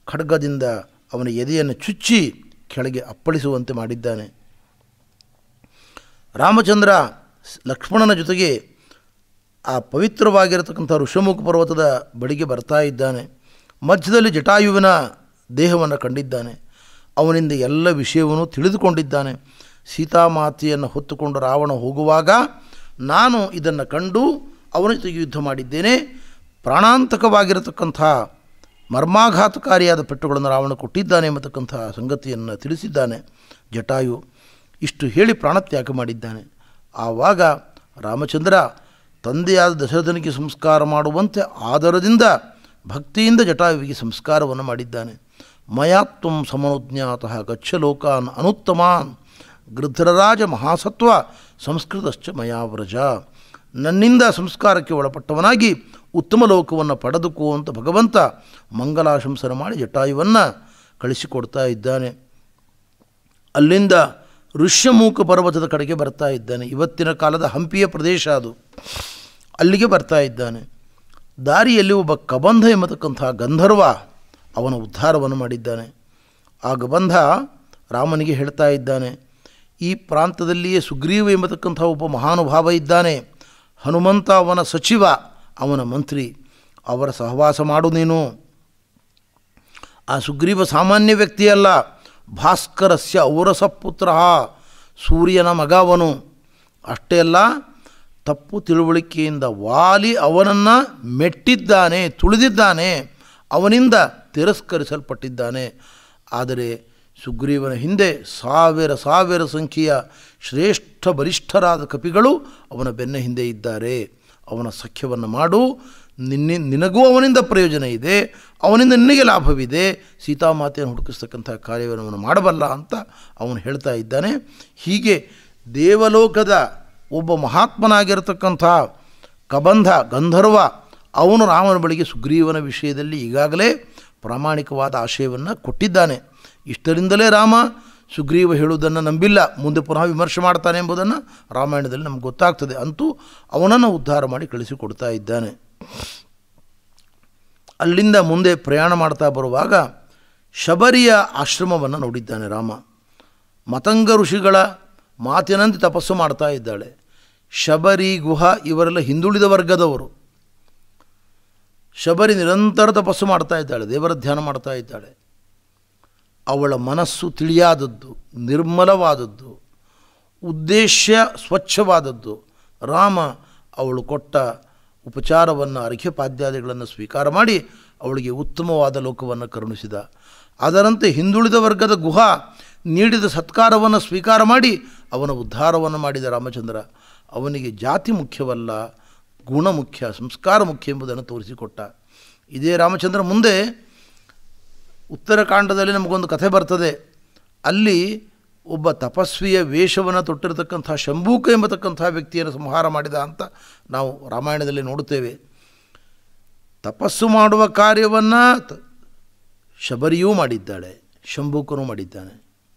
ಖಡ್ಗದಿಂದ ಅವನ ಎದೆಯನ್ನು ಚುಚ್ಚಿ ಕೆಳಗೆ ಅಪ್ಪಳಿಸುವಂತೆ ಮಾಡಿದ್ದಾನೆ. ರಾಮಚಂದ್ರ ಲಕ್ಷ್ಮಣನ ಜೊತೆಗೆ ಆ ಪವಿತ್ರವಾಗಿರತಕ್ಕಂಥ ಋಷಮುಖ ಪರ್ವತದ ಬಳಿಗೆ ಬರ್ತಾ ಇದ್ದಾನೆ. ಮಧ್ಯದಲ್ಲಿ ಜಟಾಯುವಿನ ದೇಹವನ್ನು ಕಂಡಿದ್ದಾನೆ. ಅವನಿಂದ ಎಲ್ಲ ವಿಷಯವನ್ನು ತಿಳಿದುಕೊಂಡಿದ್ದಾನೆ. ಸೀತಾಮಾತೆಯನ್ನು ಹೊತ್ತುಕೊಂಡು ರಾವಣ ಹೋಗುವಾಗ ನಾನು ಇದನ್ನು ಕಂಡು ಅವನ ಜೊತೆಗೆ ಯುದ್ಧ ಮಾಡಿದ್ದೇನೆ. ಪ್ರಾಣಾಂತಕವಾಗಿರತಕ್ಕಂಥ ಮರ್ಮಾಘಾತಕಾರಿಯಾದ ಪೆಟ್ಟುಗಳನ್ನು ರಾವಣ ಕೊಟ್ಟಿದ್ದಾನೆ ಎಂಬತಕ್ಕಂಥ ಸಂಗತಿಯನ್ನು ತಿಳಿಸಿದ್ದಾನೆ ಜಟಾಯು. ಇಷ್ಟು ಹೇಳಿ ಪ್ರಾಣತ್ಯಾಗ ಮಾಡಿದ್ದಾನೆ. ಆವಾಗ ರಾಮಚಂದ್ರ ತಂದೆಯಾದ ದಶರಥನಿಗೆ ಸಂಸ್ಕಾರ ಮಾಡುವಂತೆ ಆದರದಿಂದ ಭಕ್ತಿಯಿಂದ ಜಟಾಯುವಿಗೆ ಸಂಸ್ಕಾರವನ್ನು ಮಾಡಿದ್ದಾನೆ. ಮಯಾತ್ವಂ ಸಮನುಜ್ಞಾತಃ ಗಚ್ಚ ಲೋಕಾನ್ ಅನುತ್ತಮಾನ್ ಗೃಧ್ರರಾಜ ಮಹಾಸತ್ವ ಸಂಸ್ಕೃತಶ್ಚ ಮಯಾವ್ರಜ. ನನ್ನಿಂದ ಸಂಸ್ಕಾರಕ್ಕೆ ಒಳಪಟ್ಟವನಾಗಿ ಉತ್ತಮ ಲೋಕವನ್ನು ಪಡೆದುಕೋ ಅಂತ ಭಗವಂತ ಮಂಗಲಾಶಂಸನ ಮಾಡಿ ಜಟಾಯುವನ್ನು ಕಳಿಸಿಕೊಡ್ತಾ ಇದ್ದಾನೆ. ಅಲ್ಲಿಂದ ಋಷ್ಯಮೂಕ ಪರ್ವತದ ಕಡೆಗೆ ಬರ್ತಾ ಇದ್ದಾನೆ. ಇವತ್ತಿನ ಕಾಲದ ಹಂಪಿಯ ಪ್ರದೇಶ ಅದು. ಅಲ್ಲಿಗೆ ಬರ್ತಾ ಇದ್ದಾನೆ. ದಾರಿಯಲ್ಲಿ ಒಬ್ಬ ಕಬಂಧ ಎಂಬತಕ್ಕಂಥ ಗಂಧರ್ವ ಅವನ ಉದ್ಧಾರವನ್ನು ಮಾಡಿದ್ದಾನೆ. ಆ ಗಬಂಧ ರಾಮನಿಗೆ ಹೇಳ್ತಾ ಇದ್ದಾನೆ, ಈ ಪ್ರಾಂತದಲ್ಲಿಯೇ ಸುಗ್ರೀವ ಎಂಬತಕ್ಕಂಥ ಒಬ್ಬ ಮಹಾನುಭಾವ ಇದ್ದಾನೆ. ಹನುಮಂತ ಅವನ ಸಚಿವ, ಅವನ ಮಂತ್ರಿ. ಅವರ ಸಹವಾಸ ಮಾಡು ನೀನು. ಆ ಸುಗ್ರೀವ ಸಾಮಾನ್ಯ ವ್ಯಕ್ತಿಯಲ್ಲ, ಭಾಸ್ಕರಸ್ಯ ಔರಸ ಪುತ್ರ, ಸೂರ್ಯನ ಮಗ ಅವನು. ಅಷ್ಟೇ ಅಲ್ಲ, ತಪ್ಪು ತಿಳುವಳಿಕೆಯಿಂದ ವಾಲಿ ಅವನನ್ನು ಮೆಟ್ಟಿದ್ದಾನೆ, ತುಳಿದಿದ್ದಾನೆ, ಅವನಿಂದ ತಿರಸ್ಕರಿಸಲ್ಪಟ್ಟಿದ್ದಾನೆ. ಆದರೆ ಸುಗ್ರೀವನ ಹಿಂದೆ ಸಾವಿರ ಸಾವಿರ ಸಂಖ್ಯೆಯ ಶ್ರೇಷ್ಠ ಬಲಿಷ್ಠರಾದ ಕಪಿಗಳು ಅವನ ಬೆನ್ನ ಹಿಂದೆ ಇದ್ದಾರೆ. ಅವನ ಸಖ್ಯವನ್ನು ಮಾಡು, ನಿನ್ನ ನಿನಗೂ ಅವನಿಂದ ಪ್ರಯೋಜನ ಇದೆ, ಅವನಿಂದ ನಿನಗೆ ಲಾಭವಿದೆ. ಸೀತಾಮಾತೆಯನ್ನು ಹುಡುಕಿಸ್ತಕ್ಕಂಥ ಕಾರ್ಯವನ್ನು ಅವನು ಮಾಡಬಲ್ಲ ಅಂತ ಅವನು ಹೇಳ್ತಾ ಇದ್ದಾನೆ. ಹೀಗೆ ದೇವಲೋಕದ ಒಬ್ಬ ಮಹಾತ್ಮನಾಗಿರತಕ್ಕಂಥ ಕಬಂಧ ಗಂಧರ್ವ ಅವನು ರಾಮನ ಬಳಿಗೆ ಸುಗ್ರೀವನ ವಿಷಯದಲ್ಲಿ ಈಗಾಗಲೇ ಪ್ರಾಮಾಣಿಕವಾದ ಆಶಯವನ್ನು ಕೊಟ್ಟಿದ್ದಾನೆ. ಇಷ್ಟರಿಂದಲೇ ರಾಮ ಸುಗ್ರೀವ ಹೇಳುವುದನ್ನು ನಂಬಿಲ್ಲ, ಮುಂದೆ ಪುನಃ ವಿಮರ್ಶೆ ಮಾಡ್ತಾನೆ ಎಂಬುದನ್ನು ರಾಮಾಯಣದಲ್ಲಿ ನಮ್ಗೆ ಗೊತ್ತಾಗ್ತದೆ. ಅಂತೂ ಅವನನ್ನು ಉದ್ಧಾರ ಮಾಡಿ ಕಳಿಸಿಕೊಡ್ತಾ ಇದ್ದಾನೆ. ಅಲ್ಲಿಂದ ಮುಂದೆ ಪ್ರಯಾಣ ಮಾಡ್ತಾ ಬರುವಾಗ ಶಬರಿಯ ಆಶ್ರಮವನ್ನು ನೋಡಿದ್ದಾನೆ ರಾಮ. ಮತಂಗ ಋಷಿಗಳ ಮಾತಿನಂತೆ ತಪಸ್ಸು ಮಾಡ್ತಾ ಇದ್ದಾಳೆ. ಶಬರಿ, ಗುಹ ಇವರೆಲ್ಲ ಹಿಂದುಳಿದ ವರ್ಗದವರು. ಶಬರಿ ನಿರಂತರ ತಪಸ್ಸು ಮಾಡ್ತಾ ಇದ್ದಾಳೆ, ದೇವರ ಧ್ಯಾನ ಮಾಡ್ತಾ ಇದ್ದಾಳೆ. ಅವಳ ಮನಸ್ಸು ತಿಳಿಯಾದದ್ದು, ನಿರ್ಮಲವಾದದ್ದು, ಉದ್ದೇಶ ಸ್ವಚ್ಛವಾದದ್ದು. ರಾಮ ಅವಳು ಕೊಟ್ಟ ಉಪಚಾರವನ್ನು, ಅರ್ಘ್ಯಪಾದ್ಯಾದಿಗಳನ್ನು ಸ್ವೀಕಾರ ಮಾಡಿ ಅವಳಿಗೆ ಉತ್ತಮವಾದ ಲೋಕವನ್ನು ಕರುಣಿಸಿದ. ಅದರಂತೆ ಹಿಂದುಳಿದ ವರ್ಗದ ಗುಹ ನೀಡಿದ ಸತ್ಕಾರವನ್ನು ಸ್ವೀಕಾರ ಮಾಡಿ ಅವನ ಉದ್ಧಾರವನ್ನು ಮಾಡಿದ ರಾಮಚಂದ್ರ. ಅವನಿಗೆ ಜಾತಿ ಮುಖ್ಯವಲ್ಲ, ಗುಣ ಮುಖ್ಯ, ಸಂಸ್ಕಾರ ಮುಖ್ಯ ಎಂಬುದನ್ನು ತೋರಿಸಿಕೊಟ್ಟ. ಇದೇ ರಾಮಚಂದ್ರ ಮುಂದೆ ಉತ್ತರಕಾಂಡದಲ್ಲಿ ನಮಗೊಂದು ಕಥೆ ಬರ್ತದೆ. ಅಲ್ಲಿ ಒಬ್ಬ ತಪಸ್ವಿಯ ವೇಷವನ್ನು ತೊಟ್ಟಿರತಕ್ಕಂಥ ಶಂಭೂಕ ಎಂಬತಕ್ಕಂಥ ವ್ಯಕ್ತಿಯನ್ನು ಸಂಹಾರ ಮಾಡಿದ ಅಂತ ನಾವು ರಾಮಾಯಣದಲ್ಲಿ ನೋಡುತ್ತೇವೆ. ತಪಸ್ಸು ಮಾಡುವ ಕಾರ್ಯವನ್ನು ಶಬರಿಯೂ ಮಾಡಿದ್ದಾಳೆ, ಶಂಭೂಕನೂ ಮಾಡಿದ್ದಾನೆ.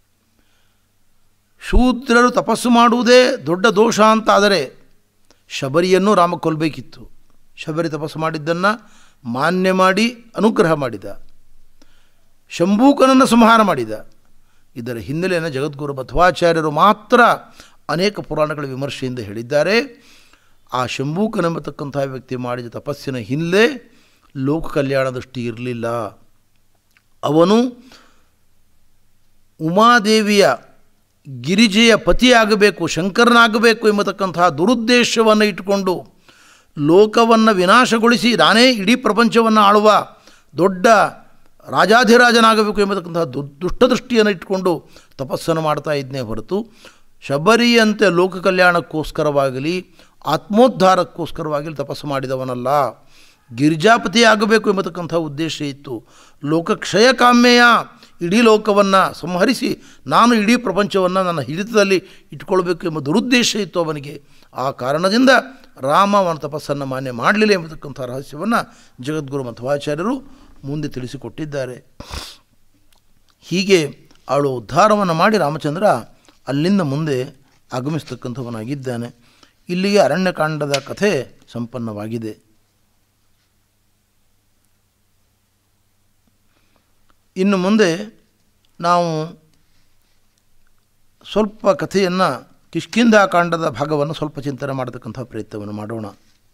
ಶೂದ್ರರು ತಪಸ್ಸು ಮಾಡುವುದೇ ದೊಡ್ಡ ದೋಷ ಅಂತ ಆದರೆ ಶಬರಿಯನ್ನು ರಾಮ ಕೊಲ್ಲಬೇಕಿತ್ತು. ಶಬರಿ ತಪಸ್ಸು ಮಾಡಿದ್ದನ್ನು ಮಾನ್ಯ ಮಾಡಿ ಅನುಗ್ರಹ ಮಾಡಿದ, ಶಂಭೂಕನನ್ನು ಸಂಹಾರ ಮಾಡಿದ. ಇದರ ಹಿನ್ನೆಲೆಯನ್ನು ಜಗದ್ಗುರು ಮಧ್ವಾಚಾರ್ಯರು ಮಾತ್ರ ಅನೇಕ ಪುರಾಣಗಳ ವಿಮರ್ಶೆಯಿಂದ ಹೇಳಿದ್ದಾರೆ. ಆ ಶಂಭೂಕನೆಂಬತಕ್ಕಂಥ ವ್ಯಕ್ತಿ ಮಾಡಿದ ತಪಸ್ಸಿನ ಹಿನ್ನೆಲೆ ಲೋಕ ಕಲ್ಯಾಣ ದೃಷ್ಟಿ ಇರಲಿಲ್ಲ. ಅವನು ಉಮಾದೇವಿಯ ಗಿರಿಜೆಯ ಪತಿಯಾಗಬೇಕು, ಶಂಕರನಾಗಬೇಕು ಎಂಬತಕ್ಕಂತಹ ದುರುದ್ದೇಶವನ್ನು ಇಟ್ಟುಕೊಂಡು ಲೋಕವನ್ನು ವಿನಾಶಗೊಳಿಸಿ ನಾನೇ ಇಡೀ ಪ್ರಪಂಚವನ್ನು ಆಳುವ ದೊಡ್ಡ ರಾಜಾಧಿರಾಜನಾಗಬೇಕು ಎಂಬತಕ್ಕಂತಹ ದು ದುಷ್ಟದೃಷ್ಟಿಯನ್ನು ಇಟ್ಟುಕೊಂಡು ತಪಸ್ಸನ್ನು ಮಾಡ್ತಾ ಇದ್ದೇ ಹೊರತು ಶಬರಿಯಂತೆ ಲೋಕ ಕಲ್ಯಾಣಕ್ಕೋಸ್ಕರವಾಗಲಿ ಆತ್ಮೋದ್ಧಾರಕ್ಕೋಸ್ಕರವಾಗಲಿ ತಪಸ್ಸು ಮಾಡಿದವನಲ್ಲ. ಗಿರಿಜಾಪತಿ ಆಗಬೇಕು ಎಂಬತಕ್ಕಂಥ ಉದ್ದೇಶ ಇತ್ತು. ಲೋಕಕ್ಷಯ ಕಾಮ್ಯೆಯ ಇಡೀ ಲೋಕವನ್ನು ಸಂಹರಿಸಿ ನಾನು ಇಡೀ ಪ್ರಪಂಚವನ್ನು ನನ್ನ ಹಿಡಿತದಲ್ಲಿ ಇಟ್ಕೊಳ್ಬೇಕು ಎಂಬ ದುರುದ್ದೇಶ ಇತ್ತು ಅವನಿಗೆ. ಆ ಕಾರಣದಿಂದ ರಾಮ ಅವನ ತಪಸ್ಸನ್ನು ಮಾನ್ಯ ಮಾಡಲಿಲ್ಲ ಎಂಬತಕ್ಕಂಥ ರಹಸ್ಯವನ್ನು ಜಗದ್ಗುರು ಮಧ್ವಾಚಾರ್ಯರು ಮುಂದೆ ತಿಳಿಸಿಕೊಟ್ಟಿದ್ದಾರೆ. ಹೀಗೆ ಅವಳು ಉದ್ಧಾರವನ್ನು ಮಾಡಿ ರಾಮಚಂದ್ರ ಅಲ್ಲಿಂದ ಮುಂದೆ ಆಗಮಿಸ್ತಕ್ಕಂಥವನಾಗಿದ್ದಾನೆ. ಇಲ್ಲಿಗೆ ಅರಣ್ಯಕಾಂಡದ ಕಥೆ ಸಂಪನ್ನವಾಗಿದೆ. ಇನ್ನು ಮುಂದೆ ನಾವು ಸ್ವಲ್ಪ ಕಥೆಯನ್ನು ಕಿಷ್ಕಿಂಧಾಕಾಂಡದ ಭಾಗವನ್ನು ಸ್ವಲ್ಪ ಚಿಂತನೆ ಮಾಡತಕ್ಕಂಥ ಪ್ರಯತ್ನವನ್ನು ಮಾಡೋಣ.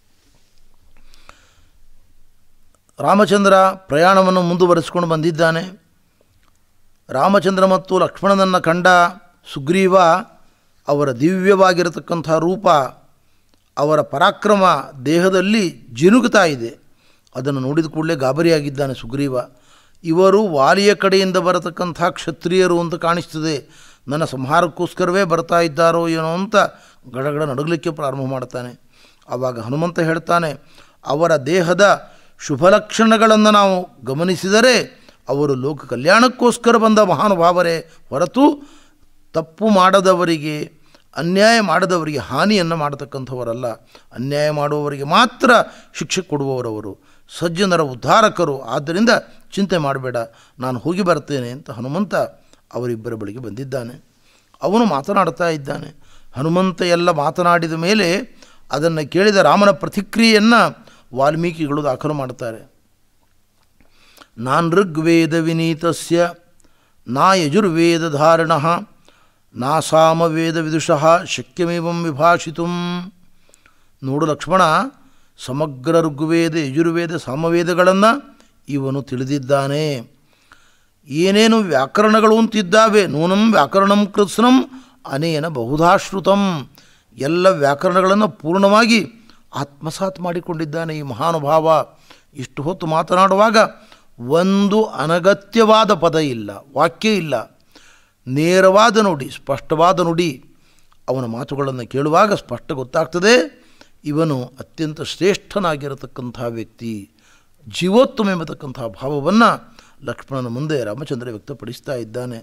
ರಾಮಚಂದ್ರ ಪ್ರಯಾಣವನ್ನು ಮುಂದುವರಿಸಿಕೊಂಡು ಬಂದಿದ್ದಾನೆ. ರಾಮಚಂದ್ರ ಮತ್ತು ಲಕ್ಷ್ಮಣನನ್ನು ಕಂಡ ಸುಗ್ರೀವ ಅವರ ದಿವ್ಯವಾಗಿರತಕ್ಕಂಥ ರೂಪ, ಅವರ ಪರಾಕ್ರಮ ದೇಹದಲ್ಲಿ ಜಿನುಗುತ್ತಾ ಇದೆ. ಅದನ್ನು ನೋಡಿದ ಕೂಡಲೇ ಗಾಬರಿಯಾಗಿದ್ದಾನೆ ಸುಗ್ರೀವ. ಇವರು ವಾಲಿಯ ಕಡೆಯಿಂದ ಬರತಕ್ಕಂಥ ಕ್ಷತ್ರಿಯರು ಅಂತ ಕಾಣಿಸ್ತದೆ, ನನ್ನ ಸಂಹಾರಕ್ಕೋಸ್ಕರವೇ ಬರ್ತಾ ಇದ್ದಾರೋ ಏನೋ ಅಂತ ಗಡಗಡ ನಡುಗಲಿಕ್ಕೆ ಪ್ರಾರಂಭ ಮಾಡ್ತಾನೆ. ಆವಾಗ ಹನುಮಂತ ಹೇಳ್ತಾನೆ, ಅವರ ದೇಹದ ಶುಭ ಲಕ್ಷಣಗಳನ್ನು ನಾವು ಗಮನಿಸಿದರೆ ಅವರು ಲೋಕ ಕಲ್ಯಾಣಕ್ಕೋಸ್ಕರ ಬಂದ ಮಹಾನುಭಾವರೇ ಹೊರತು ತಪ್ಪು ಮಾಡದವರಿಗೆ, ಅನ್ಯಾಯ ಮಾಡದವರಿಗೆ ಹಾನಿಯನ್ನು ಮಾಡತಕ್ಕಂಥವರಲ್ಲ. ಅನ್ಯಾಯ ಮಾಡುವವರಿಗೆ ಮಾತ್ರ ಶಿಕ್ಷೆ ಕೊಡುವವರವರು, ಸಜ್ಜನರ ಉದ್ಧಾರಕರು. ಆದ್ದರಿಂದ ಚಿಂತೆ ಮಾಡಬೇಡ, ನಾನು ಹೋಗಿ ಬರ್ತೇನೆ ಅಂತ ಹನುಮಂತ ಅವರಿಬ್ಬರ ಬಳಿಗೆ ಬಂದಿದ್ದಾನೆ. ಅವನು ಮಾತನಾಡ್ತಾ ಇದ್ದಾನೆ. ಹನುಮಂತ ಎಲ್ಲ ಮಾತನಾಡಿದ ಮೇಲೆ ಅದನ್ನು ಕೇಳಿದ ರಾಮನ ಪ್ರತಿಕ್ರಿಯೆಯನ್ನು ವಾಲ್ಮೀಕಿಗಳು ದಾಖಲು ಮಾಡ್ತಾರೆ. ನಾನ್ ಋಗ್ವೇದ ವಿನೀತಸ್ಯ ನಾ ಯಜುರ್ವೇದ ಧಾರಣ ನಾ ಸಾಮವೇದ ವಿದುಷಃ ಶಕ್ಯಮೇವಂ ವಿಭಾಷಿತುಂ. ನೋಡು ಲಕ್ಷ್ಮಣ, ಸಮಗ್ರ ಋಗ್ವೇದ ಯಜುರ್ವೇದ ಸಾಮವೇದಗಳನ್ನು ಇವನು ತಿಳಿದಿದ್ದಾನೆ. ಏನೇನು ವ್ಯಾಕರಣಗಳು ಅಂತಿದ್ದಾವೆ, ನೂನಂ ವ್ಯಾಕರಣಂ ಕೃತ್ಸ್ನಂ ಅನೇನ ಬಹುಧಾಶ್ರುತಂ, ಎಲ್ಲ ವ್ಯಾಕರಣಗಳನ್ನು ಪೂರ್ಣವಾಗಿ ಆತ್ಮಸಾತ್ ಮಾಡಿಕೊಂಡಿದ್ದಾನೆ ಈ ಮಹಾನುಭಾವ. ಇಷ್ಟು ಹೊತ್ತು ಮಾತನಾಡುವಾಗ ಒಂದು ಅನಗತ್ಯವಾದ ಪದ ಇಲ್ಲ, ವಾಕ್ಯ ಇಲ್ಲ, ನೇರವಾದ ನುಡಿ, ಸ್ಪಷ್ಟವಾದ ನುಡಿ. ಅವನ ಮಾತುಗಳನ್ನು ಕೇಳುವಾಗ ಸ್ಪಷ್ಟ ಗೊತ್ತಾಗ್ತದೆ ಇವನು ಅತ್ಯಂತ ಶ್ರೇಷ್ಠನಾಗಿರತಕ್ಕಂಥ ವ್ಯಕ್ತಿ, ಜೀವೋತ್ತಮ ಎಂಬತಕ್ಕಂಥ ಭಾವವನ್ನು ಲಕ್ಷ್ಮಣನ ಮುಂದೆ ರಾಮಚಂದ್ರ ವ್ಯಕ್ತಪಡಿಸ್ತಾ ಇದ್ದಾನೆ.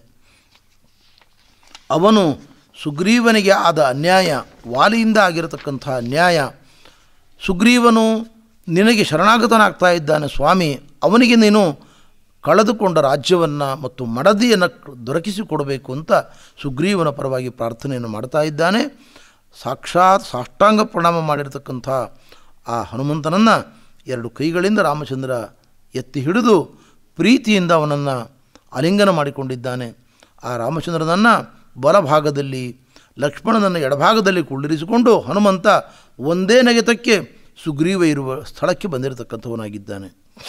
ಅವನು ಸುಗ್ರೀವನಿಗೆ ಆದ ಅನ್ಯಾಯ, ವಾಲಿಯಿಂದ ಆಗಿರತಕ್ಕಂಥ ಅನ್ಯಾಯ, ಸುಗ್ರೀವನು ನಿನಗೆ ಶರಣಾಗತನಾಗ್ತಾ ಇದ್ದಾನೆ ಸ್ವಾಮಿ, ಅವನಿಗೆ ನೀನು ಕಳೆದುಕೊಂಡ ರಾಜ್ಯವನ್ನು ಮತ್ತು ಮಡದಿಯನ್ನು ದೊರಕಿಸಿಕೊಡಬೇಕು ಅಂತ ಸುಗ್ರೀವನ ಪರವಾಗಿ ಪ್ರಾರ್ಥನೆಯನ್ನು ಮಾಡ್ತಾ ಇದ್ದಾನೆ. ಸಾಕ್ಷಾತ್ ಸಾಷ್ಟಾಂಗ ಪ್ರಣಾಮ ಮಾಡಿರತಕ್ಕಂಥ ಆ ಹನುಮಂತನನ್ನು ಎರಡು ಕೈಗಳಿಂದ ರಾಮಚಂದ್ರ ಎತ್ತಿ ಹಿಡಿದು ಪ್ರೀತಿಯಿಂದ ಅವನನ್ನು ಆಲಿಂಗನ ಮಾಡಿಕೊಂಡಿದ್ದಾನೆ. ಆ ರಾಮಚಂದ್ರನನ್ನು ಬಲಭಾಗದಲ್ಲಿ, ಲಕ್ಷ್ಮಣನನ್ನು ಎಡಭಾಗದಲ್ಲಿ ಕುಳ್ಳಿರಿಸಿಕೊಂಡು ಹನುಮಂತ ಒಂದೇ ನೆಗೆತಕ್ಕೆ ಸುಗ್ರೀವ ಇರುವ ಸ್ಥಳಕ್ಕೆ ಬಂದಿರತಕ್ಕಂಥವನಾಗಿದ್ದಾನೆ.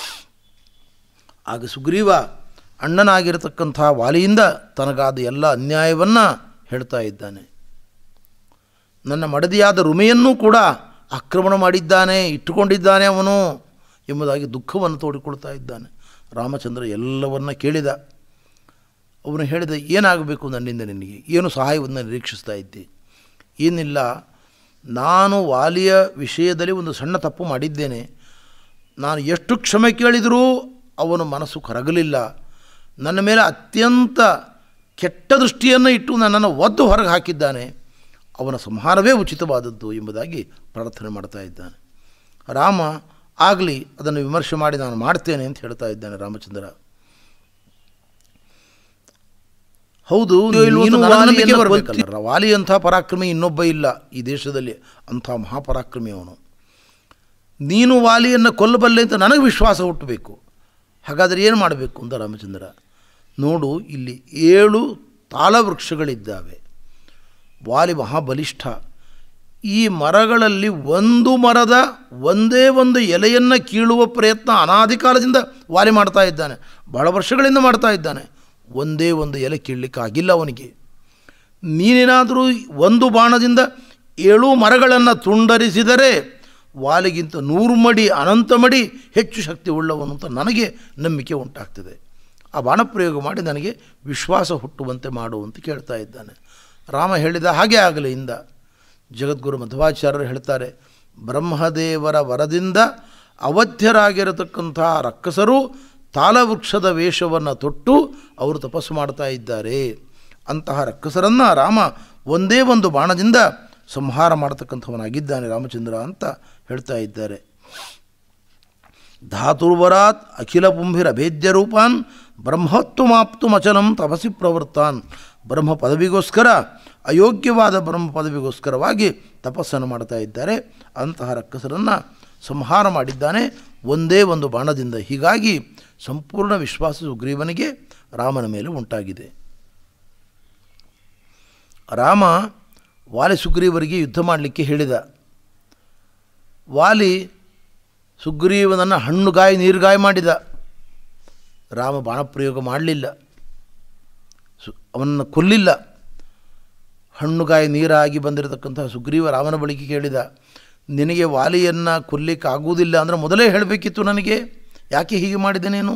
ಆಗ ಸುಗ್ರೀವ ಅಣ್ಣನಾಗಿರತಕ್ಕಂಥ ವಾಲಿಯಿಂದ ತನಗಾದ ಎಲ್ಲ ಅನ್ಯಾಯವನ್ನು ಹೇಳ್ತಾ ಇದ್ದಾನೆ. ನನ್ನ ಮಡದಿಯಾದ ರುಮೆಯನ್ನೂ ಕೂಡ ಆಕ್ರಮಣ ಮಾಡಿದ್ದಾನೆ, ಇಟ್ಟುಕೊಂಡಿದ್ದಾನೆ ಅವನು ಎಂಬುದಾಗಿ ದುಃಖವನ್ನು ತೋಡಿಕೊಳ್ತಾ ಇದ್ದಾನೆ. ರಾಮಚಂದ್ರ ಎಲ್ಲವನ್ನ ಕೇಳಿದ. ಅವನು ಹೇಳಿದ, ಏನಾಗಬೇಕು ನನ್ನಿಂದ ನಿನಗೆ, ಏನು ಸಹಾಯವನ್ನು ನಿರೀಕ್ಷಿಸ್ತಾ ಇದ್ದೆ? ಏನಿಲ್ಲ, ನಾನು ವಾಲಿಯ ವಿಷಯದಲ್ಲಿ ಒಂದು ಸಣ್ಣ ತಪ್ಪು ಮಾಡಿದ್ದೇನೆ. ನಾನು ಎಷ್ಟು ಕ್ಷಮೆ ಕೇಳಿದರೂ ಅವನ ಮನಸ್ಸು ಕರಗಲಿಲ್ಲ. ನನ್ನ ಮೇಲೆ ಅತ್ಯಂತ ಕೆಟ್ಟ ದೃಷ್ಟಿಯನ್ನು ಇಟ್ಟು ನನ್ನನ್ನು ಒದ್ದು ಹೊರಗೆ ಹಾಕಿದ್ದಾನೆ. ಅವನ ಸಂಹಾರವೇ ಉಚಿತವಾದದ್ದು ಎಂಬುದಾಗಿ ಪ್ರಾರ್ಥನೆ ಮಾಡ್ತಾ ಇದ್ದಾನೆ. ರಾಮ ಆಗಲಿ, ಅದನ್ನು ವಿಮರ್ಶೆ ಮಾಡಿ ನಾನು ಮಾಡ್ತೇನೆ ಅಂತ ಹೇಳ್ತಾ ಇದ್ದಾನೆ ರಾಮಚಂದ್ರ. ಹೌದು, ಬರಬೇಕಲ್ಲ, ವಾಲಿ ಅಂಥ ಪರಾಕ್ರಮಿ ಇನ್ನೊಬ್ಬ ಇಲ್ಲ ಈ ದೇಶದಲ್ಲಿ, ಅಂಥ ಮಹಾಪರಾಕ್ರಮಿ ಅವನು. ನೀನು ವಾಲಿಯನ್ನು ಕೊಲ್ಲಬಲ್ಲೆ ಅಂತ ನನಗೆ ವಿಶ್ವಾಸ ಹುಟ್ಟಬೇಕು. ಹಾಗಾದರೆ ಏನು ಮಾಡಬೇಕು ಅಂತ ರಾಮಚಂದ್ರ, ನೋಡು ಇಲ್ಲಿ ಏಳು ತಾಳವೃಕ್ಷಗಳಿದ್ದಾವೆ. ವಾಲಿ ಮಹಾಬಲಿಷ್ಠ. ಈ ಮರಗಳಲ್ಲಿ ಒಂದು ಮರದ ಒಂದೇ ಒಂದು ಎಲೆಯನ್ನು ಕೀಳುವ ಪ್ರಯತ್ನ ಅನಾದಿ ಕಾಲದಿಂದ ವಾಲಿ ಮಾಡ್ತಾ ಇದ್ದಾನೆ, ಬಹಳ ವರ್ಷಗಳಿಂದ ಮಾಡ್ತಾ ಇದ್ದಾನೆ. ಒಂದೇ ಒಂದು ಎಲೆ ಕೀಳಲಿಕ್ಕಾಗಿಲ್ಲ ಅವನಿಗೆ. ನೀನೇನಾದರೂ ಒಂದು ಬಾಣದಿಂದ ಏಳು ಮರಗಳನ್ನು ತುಂಡರಿಸಿದರೆ ವಾಲಿಗಿಂತ ನೂರು ಮಡಿ ಅನಂತ ಮಡಿ ಹೆಚ್ಚು ಶಕ್ತಿ ಉಳ್ಳವನು ಅಂತ ನನಗೆ ನಂಬಿಕೆ ಉಂಟಾಗ್ತದೆ. ಆ ಬಾಣಪ್ರಯೋಗ ಮಾಡಿ ನನಗೆ ವಿಶ್ವಾಸ ಹುಟ್ಟುವಂತೆ ಮಾಡು ಅಂತ ಕೇಳ್ತಾ ಇದ್ದಾನೆ. ರಾಮ ಹೇಳಿದ ಹಾಗೆ ಆಗಲಿ ಇಂದ. ಜಗದ್ಗುರು ಮಧ್ವಾಚಾರ್ಯರು ಹೇಳ್ತಾರೆ, ಬ್ರಹ್ಮದೇವರ ವರದಿಂದ ಅವಧ್ಯರಾಗಿರತಕ್ಕಂಥ ರಕ್ಕಸರು ತಾಳವೃಕ್ಷದ ವೇಷವನ್ನು ತೊಟ್ಟು ಅವರು ತಪಸ್ಸು ಮಾಡ್ತಾ ಇದ್ದಾರೆ. ಅಂತಹ ರಕ್ಕಸರನ್ನು ರಾಮ ಒಂದೇ ಒಂದು ಬಾಣದಿಂದ ಸಂಹಾರ ಮಾಡತಕ್ಕಂಥವನಾಗಿದ್ದಾನೆ ರಾಮಚಂದ್ರ ಅಂತ ಹೇಳ್ತಾ ಇದ್ದಾರೆ. ಧಾತುರ್ವರಾತ್ ಅಖಿಲ ಪುಂಭಿರ ಭೇದ್ಯ ರೂಪಾನ್ ಬ್ರಹ್ಮತ್ವಮಾಪ್ತು ಮಚನಂ ತಪಸಿ ಪ್ರವೃತ್ತಾನ್. ಬ್ರಹ್ಮ ಪದವಿಗೋಸ್ಕರ, ಅಯೋಗ್ಯವಾದ ಬ್ರಹ್ಮ ಪದವಿಗೋಸ್ಕರವಾಗಿ ತಪಸ್ಸನ್ನು ಮಾಡ್ತಾ ಇದ್ದಾರೆ. ಅಂತಹ ರಕ್ಕಸರನ್ನು ಸಂಹಾರ ಮಾಡಿದ್ದಾನೆ ಒಂದೇ ಒಂದು ಬಾಣದಿಂದ. ಹೀಗಾಗಿ ಸಂಪೂರ್ಣ ವಿಶ್ವಾಸ ಸುಗ್ರೀವನಿಗೆ ರಾಮನ ಮೇಲೆ ಉಂಟಾಗಿದೆ. ರಾಮ ವಾಲಿ ಸುಗ್ರೀವರಿಗೆ ಯುದ್ಧ ಮಾಡಲಿಕ್ಕೆ ಹೇಳಿದ. ವಾಲಿ ಸುಗ್ರೀವನನ್ನು ಹಣ್ಣುಗಾಯಿ ನೀರುಗಾಯಿ ಮಾಡಿದ. ರಾಮ ಬಾಣಪ್ರಯೋಗ ಮಾಡಲಿಲ್ಲ, ಸು ಅವನನ್ನು ಕೊಲ್ಲಿಲ್ಲ. ಹಣ್ಣುಗಾಯಿ ನೀರಾಗಿ ಬಂದಿರತಕ್ಕಂಥ ಸುಗ್ರೀವ ರಾಮನ ಬಳಿಗೆ ಕೇಳಿದ, ನಿನಗೆ ವಾಲಿಯನ್ನು ಕೊಲ್ಲಿಕ್ಕೆ ಆಗುವುದಿಲ್ಲ ಅಂದರೆ ಮೊದಲೇ ಹೇಳಬೇಕಿತ್ತು ನನಗೆ, ಯಾಕೆ ಹೀಗೆ ಮಾಡಿದೆ ನೀನು?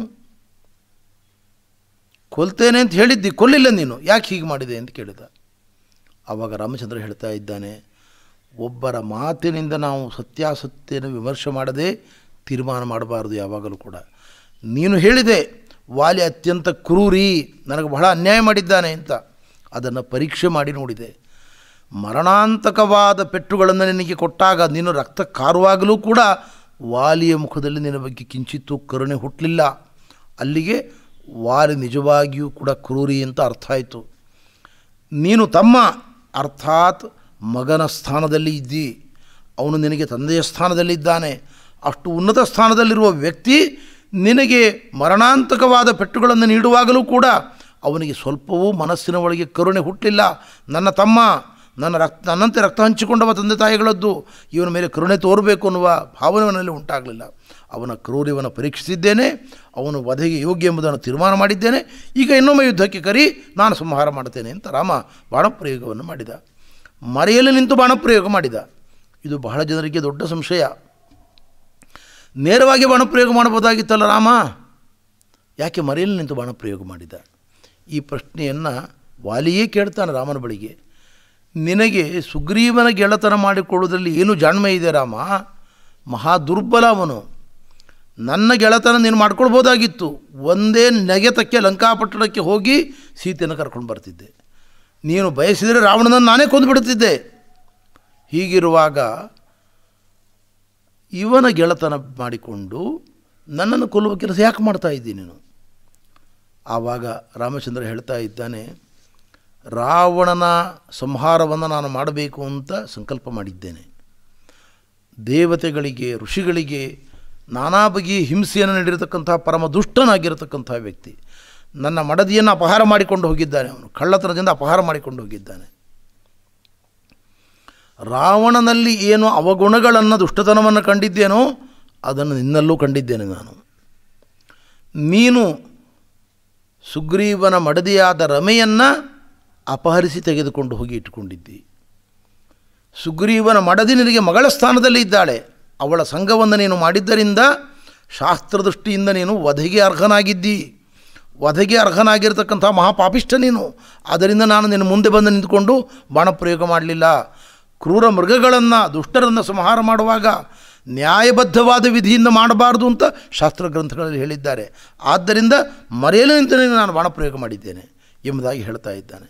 ಕೊಲ್ತೇನೆ ಅಂತ ಹೇಳಿದ್ದಿ, ಕೊಲ್ಲಿಲ್ಲ ನೀನು, ಯಾಕೆ ಹೀಗೆ ಮಾಡಿದೆ ಅಂತ ಕೇಳಿದ. ಆವಾಗ ರಾಮಚಂದ್ರ ಹೇಳ್ತಾ ಇದ್ದಾನೆ, ಒಬ್ಬರ ಮಾತಿನಿಂದ ನಾವು ಸತ್ಯಾಸತ್ಯನ ವಿಮರ್ಶೆ ಮಾಡದೆ ತೀರ್ಮಾನ ಮಾಡಬಾರದು ಯಾವಾಗಲೂ ಕೂಡ. ನೀನು ಹೇಳಿದೆ ವಾಲಿ ಅತ್ಯಂತ ಕ್ರೂರಿ, ನನಗೆ ಬಹಳ ಅನ್ಯಾಯ ಮಾಡಿದ್ದಾನೆ ಅಂತ. ಅದನ್ನು ಪರೀಕ್ಷೆ ಮಾಡಿ ನೋಡಿದೆ. ಮರಣಾಂತಕವಾದ ಪೆಟ್ಟುಗಳನ್ನು ನಿನಗೆ ಕೊಟ್ಟಾಗ ನೀನು ರಕ್ತ ಕಾರುವಾಗಲೂ ಕೂಡ ವಾಲಿಯ ಮುಖದಲ್ಲಿ ನಿನ್ನ ಬಗ್ಗೆ ಕಿಂಚಿತ್ತೂ ಕರುಣೆ ಹುಟ್ಟಲಿಲ್ಲ. ಅಲ್ಲಿಗೆ ವಾಲಿ ನಿಜವಾಗಿಯೂ ಕೂಡ ಕ್ರೂರಿ ಅಂತ ಅರ್ಥ ಆಯಿತು. ನೀನು ತಮ್ಮ ಅರ್ಥಾತ್ ಮಗನ ಸ್ಥಾನದಲ್ಲಿ ಇದ್ದಿ, ಅವನು ನಿನಗೆ ತಂದೆಯ ಸ್ಥಾನದಲ್ಲಿದ್ದಾನೆ. ಅಷ್ಟು ಉನ್ನತ ಸ್ಥಾನದಲ್ಲಿರುವ ವ್ಯಕ್ತಿ ನಿನಗೆ ಮರಣಾಂತಕವಾದ ಪೆಟ್ಟುಗಳನ್ನು ನೀಡುವಾಗಲೂ ಕೂಡ ಅವನಿಗೆ ಸ್ವಲ್ಪವೂ ಮನಸ್ಸಿನ ಒಳಗೆ ಕರುಣೆ ಹುಟ್ಟಲಿಲ್ಲ. ನನ್ನ ತಮ್ಮ, ನನ್ನ ರಕ್ತ ನನ್ನಂತೆ ರಕ್ತ ಹಂಚಿಕೊಂಡವ ತಂದೆ ತಾಯಿಗಳದ್ದು, ಇವನ ಮೇಲೆ ಕರುಣೆ ತೋರಬೇಕು ಅನ್ನುವ ಭಾವನೆಯಲ್ಲಿ ಉಂಟಾಗಲಿಲ್ಲ. ಅವನ ಕ್ರೂರ್ಯವನ್ನು ಪರೀಕ್ಷಿಸಿದ್ದೇನೆ, ಅವನು ವಧೆಗೆ ಯೋಗ್ಯ ಎಂಬುದನ್ನು ತೀರ್ಮಾನ ಮಾಡಿದ್ದೇನೆ. ಈಗ ಇನ್ನೊಮ್ಮೆ ಯುದ್ಧಕ್ಕೆ ಕರಿ, ನಾನು ಸಂಹಾರ ಮಾಡ್ತೇನೆ ಅಂತ ರಾಮ ಬಾಣಪ್ರಯೋಗವನ್ನು ಮಾಡಿದ. ಮರೆಯಲ್ಲಿ ನಿಂತು ಬಾಣಪ್ರಯೋಗ ಮಾಡಿದ. ಇದು ಬಹಳ ಜನರಿಗೆ ದೊಡ್ಡ ಸಂಶಯ. ನೇರವಾಗಿ ಬಾಣಪ್ರಯೋಗ ಮಾಡಬಹುದಾಗಿತ್ತಲ್ಲ ರಾಮ, ಯಾಕೆ ಮರೆಯಲ್ಲಿ ನಿಂತು ಬಾಣಪ್ರಯೋಗ ಮಾಡಿದ? ಈ ಪ್ರಶ್ನೆಯನ್ನು ವಾಲಿಯೇ ಕೇಳ್ತಾನೆ ರಾಮನ ಬಳಿಗೆ. ನಿನಗೆ ಸುಗ್ರೀವನ ಗೆಳತನ ಮಾಡಿಕೊಳ್ಳುವುದರಲ್ಲಿ ಏನು ಜಾಣ್ಮೆ ಇದೆ ರಾಮ? ಮಹಾ ದುರ್ಬಲ ಅವನು. ನನ್ನ ಗೆಳತನ ನೀನು ಮಾಡ್ಕೊಳ್ಬೋದಾಗಿತ್ತು. ಒಂದೇ ನೆಗೆತಕ್ಕೆ ಲಂಕಾಪಟ್ಟಣಕ್ಕೆ ಹೋಗಿ ಸೀತೆಯನ್ನು ಕರ್ಕೊಂಡು ಬರ್ತಿದ್ದೆ. ನೀನು ಬಯಸಿದರೆ ರಾವಣನನ್ನು ನಾನೇ ಕೊಂದುಬಿಡುತ್ತಿದ್ದೆ. ಹೀಗಿರುವಾಗ ಇವನ ಗೆಳತನ ಮಾಡಿಕೊಂಡು ನನ್ನನ್ನು ಕೊಲ್ಲುವ ಕೆಲಸ ಯಾಕೆ ಮಾಡ್ತಾ ಇದ್ದೀನಿ ನೀನು? ಆವಾಗ ರಾಮಚಂದ್ರ ಹೇಳ್ತಾ ಇದ್ದಾನೆ, ರಾವಣನ ಸಂಹಾರವನ್ನು ನಾನು ಮಾಡಬೇಕು ಅಂತ ಸಂಕಲ್ಪ ಮಾಡಿದ್ದೇನೆ. ದೇವತೆಗಳಿಗೆ, ಋಷಿಗಳಿಗೆ ನಾನಾ ಬಗೆಯ ಹಿಂಸೆಯನ್ನು ನೀಡಿರತಕ್ಕಂಥ ಪರಮ ದುಷ್ಟನಾಗಿರತಕ್ಕಂಥ ವ್ಯಕ್ತಿ ನನ್ನ ಮಡದಿಯನ್ನು ಅಪಹಾರ ಮಾಡಿಕೊಂಡು ಹೋಗಿದ್ದಾನೆ. ಅವನು ಕಳ್ಳತನದಿಂದ ಅಪಹಾರ ಮಾಡಿಕೊಂಡು ಹೋಗಿದ್ದಾನೆ. ರಾವಣನಲ್ಲಿ ಏನು ಅವಗುಣಗಳನ್ನು, ದುಷ್ಟತನವನ್ನು ಕಂಡಿದ್ದೇನೋ ಅದನ್ನು ನಿನ್ನಲ್ಲೂ ಕಂಡಿದ್ದೇನೆ ನಾನು. ನೀನು ಸುಗ್ರೀವನ ಮಡದಿಯಾದ ರಮೆಯನ್ನು ಅಪಹರಿಸಿ ತೆಗೆದುಕೊಂಡು ಹೋಗಿ ಇಟ್ಟುಕೊಂಡಿದ್ದಿ. ಸುಗ್ರೀವನ ಮಡದಿ ನಿನಗೆ ಮಗಳ ಸ್ಥಾನದಲ್ಲಿ ಇದ್ದಾಳೆ. ಅವಳ ಸಂಘವನ್ನು ನೀನು ಮಾಡಿದ್ದರಿಂದ ಶಾಸ್ತ್ರದೃಷ್ಟಿಯಿಂದ ನೀನು ವಧೆಗೆ ಅರ್ಹನಾಗಿದ್ದಿ. ವಧೆಗೆ ಅರ್ಹನಾಗಿರ್ತಕ್ಕಂಥ ಮಹಾಪಾಪಿಷ್ಠ ನೀನು. ಆದ್ದರಿಂದ ನಾನು ನಿನ್ನ ಮುಂದೆ ಬಂದು ನಿಂತುಕೊಂಡು ಬಾಣಪ್ರಯೋಗ ಮಾಡಲಿಲ್ಲ. ಕ್ರೂರ ಮೃಗಗಳನ್ನು, ದುಷ್ಟರನ್ನು ಸಂಹಾರ ಮಾಡುವಾಗ ನ್ಯಾಯಬದ್ಧವಾದ ವಿಧಿಯಿಂದ ಮಾಡಬಾರ್ದು ಅಂತ ಶಾಸ್ತ್ರ ಗ್ರಂಥಗಳಲ್ಲಿ ಹೇಳಿದ್ದಾರೆ. ಆದ್ದರಿಂದ ಮರೆಯಲು ನಿಂತು ನಾನು ಬಾಣಪ್ರಯೋಗ ಮಾಡಿದ್ದೇನೆ ಎಂಬುದಾಗಿ ಹೇಳ್ತಾ ಇದ್ದಾನೆ.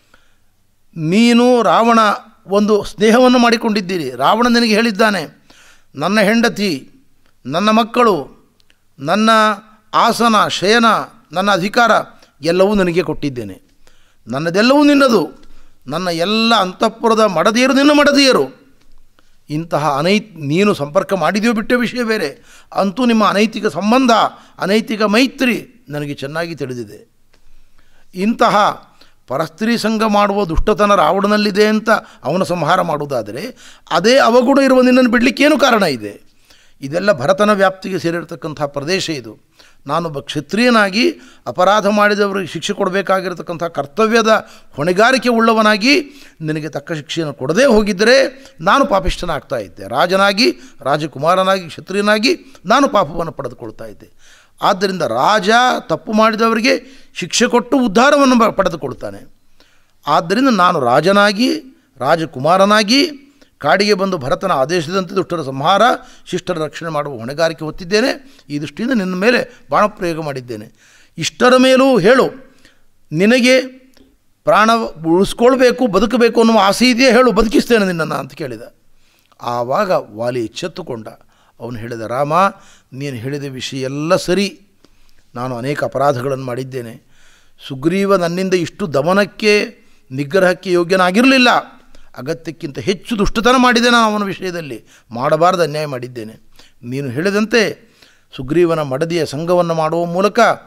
ನೀನು ರಾವಣ ಒಂದು ಸ್ನೇಹವನ್ನು ಮಾಡಿಕೊಂಡಿದ್ದೀರಿ. ರಾವಣ ನಿನಗೆ ಹೇಳಿದ್ದಾನೆ, ನನ್ನ ಹೆಂಡತಿ, ನನ್ನ ಮಕ್ಕಳು, ನನ್ನ ಆಸನ, ಶಯನ, ನನ್ನ ಅಧಿಕಾರ ಎಲ್ಲವೂ ನನಗೆ ಕೊಟ್ಟಿದ್ದೇನೆ. ನನ್ನದೆಲ್ಲವೂ ನಿನ್ನದು. ನನ್ನ ಎಲ್ಲ ಅಂತಃಪುರದ ಮಡದಿಯರು ನಿನ್ನ ಮಡದಿಯರು. ಇಂತಹ ಅನೈ ನೀನು ಸಂಪರ್ಕ ಮಾಡಿದೆಯೋ ಬಿಟ್ಟ ವಿಷಯ ಬೇರೆ. ಅಂತೂ ನಿಮ್ಮ ಅನೈತಿಕ ಸಂಬಂಧ, ಅನೈತಿಕ ಮೈತ್ರಿ ನನಗೆ ಚೆನ್ನಾಗಿ ತಿಳಿದಿದೆ. ಇಂತಹ ಪರಸ್ತ್ರೀ ಸಂಘ ಮಾಡುವ ದುಷ್ಟತನ ರಾವಣನಲ್ಲಿದೆ ಅಂತ ಅವನ ಸಂಹಾರ ಮಾಡುವುದಾದರೆ ಅದೇ ಅವಗುಣ ಇರುವ ನಿನ್ನನ್ನು ಬಿಡಲಿಕ್ಕೇನು ಕಾರಣ ಇದೆ? ಇದೆಲ್ಲ ಭರತನ ವ್ಯಾಪ್ತಿಗೆ ಸೇರಿರತಕ್ಕಂಥ ಪ್ರದೇಶ ಇದು. ನಾನೊಬ್ಬ ಕ್ಷತ್ರಿಯನಾಗಿ ಅಪರಾಧ ಮಾಡಿದವರಿಗೆ ಶಿಕ್ಷೆ ಕೊಡಬೇಕಾಗಿರತಕ್ಕಂಥ ಕರ್ತವ್ಯದ ಹೊಣೆಗಾರಿಕೆ ಉಳ್ಳವನಾಗಿ ನಿನಗೆ ತಕ್ಕ ಶಿಕ್ಷೆಯನ್ನು ಕೊಡದೇ ಹೋಗಿದ್ದರೆ ನಾನು ಪಾಪಿಷ್ಠನಾಗ್ತಾ ಇದ್ದೆ. ರಾಜನಾಗಿ, ರಾಜಕುಮಾರನಾಗಿ, ಕ್ಷತ್ರಿಯನಾಗಿ ನಾನು ಪಾಪವನ್ನು ಪಡೆದುಕೊಳ್ತಾ ಇದ್ದೆ. ಆದ್ದರಿಂದ ರಾಜ ತಪ್ಪು ಮಾಡಿದವರಿಗೆ ಶಿಕ್ಷೆ ಕೊಟ್ಟು ಉದ್ಧಾರವನ್ನು ಪಡೆದುಕೊಳ್ತಾನೆ. ಆದ್ದರಿಂದ ನಾನು ರಾಜನಾಗಿ, ರಾಜಕುಮಾರನಾಗಿ ಕಾಡಿಗೆ ಬಂದು ಭರತನ ಆದೇಶದಂತೆ ದುಷ್ಟರ ಸಂಹಾರ, ಶಿಷ್ಟರ ರಕ್ಷಣೆ ಮಾಡುವ ಹೊಣೆಗಾರಿಕೆ ಹೊತ್ತಿದ್ದೇನೆ. ಈ ದೃಷ್ಟಿಯಿಂದ ನಿನ್ನ ಮೇಲೆ ಬಾಣಪ್ರಯೋಗ ಮಾಡಿದ್ದೇನೆ. ಇಷ್ಟರ ಮೇಲೂ ಹೇಳು, ನಿನಗೆ ಪ್ರಾಣ ಉಳಿಸ್ಕೊಳ್ಬೇಕು, ಬದುಕಬೇಕು ಅನ್ನುವ ಆಸೆ ಇದೆಯೇ? ಹೇಳು, ಬದುಕಿಸ್ತೇನೆ ನಿನ್ನನ್ನು ಅಂತ ಕೇಳಿದ. ಆವಾಗ ವಾಲಿ ಎಚ್ಚೆತ್ತುಕೊಂಡ. ಅವನು ಹೇಳಿದ, ರಾಮ, ನೀನು ಹೇಳಿದ ವಿಷಯ ಎಲ್ಲ ಸರಿ. ನಾನು ಅನೇಕ ಅಪರಾಧಗಳನ್ನು ಮಾಡಿದ್ದೇನೆ. ಸುಗ್ರೀವ ನನ್ನಿಂದ ಇಷ್ಟು ದಮನಕ್ಕೆ, ನಿಗ್ರಹಕ್ಕೆ ಯೋಗ್ಯನಾಗಿರಲಿಲ್ಲ. ಅಗತ್ಯಕ್ಕಿಂತ ಹೆಚ್ಚು ದುಷ್ಟತನ ಮಾಡಿದೆ ನಾನು ಅವನ ವಿಷಯದಲ್ಲಿ. ಮಾಡಬಾರದು ಅನ್ಯಾಯ ಮಾಡಿದ್ದೇನೆ. ನೀನು ಹೇಳಿದಂತೆ ಸುಗ್ರೀವನ ಮಡದಿಯ ಸಂಘವನ್ನು ಮಾಡುವ ಮೂಲಕ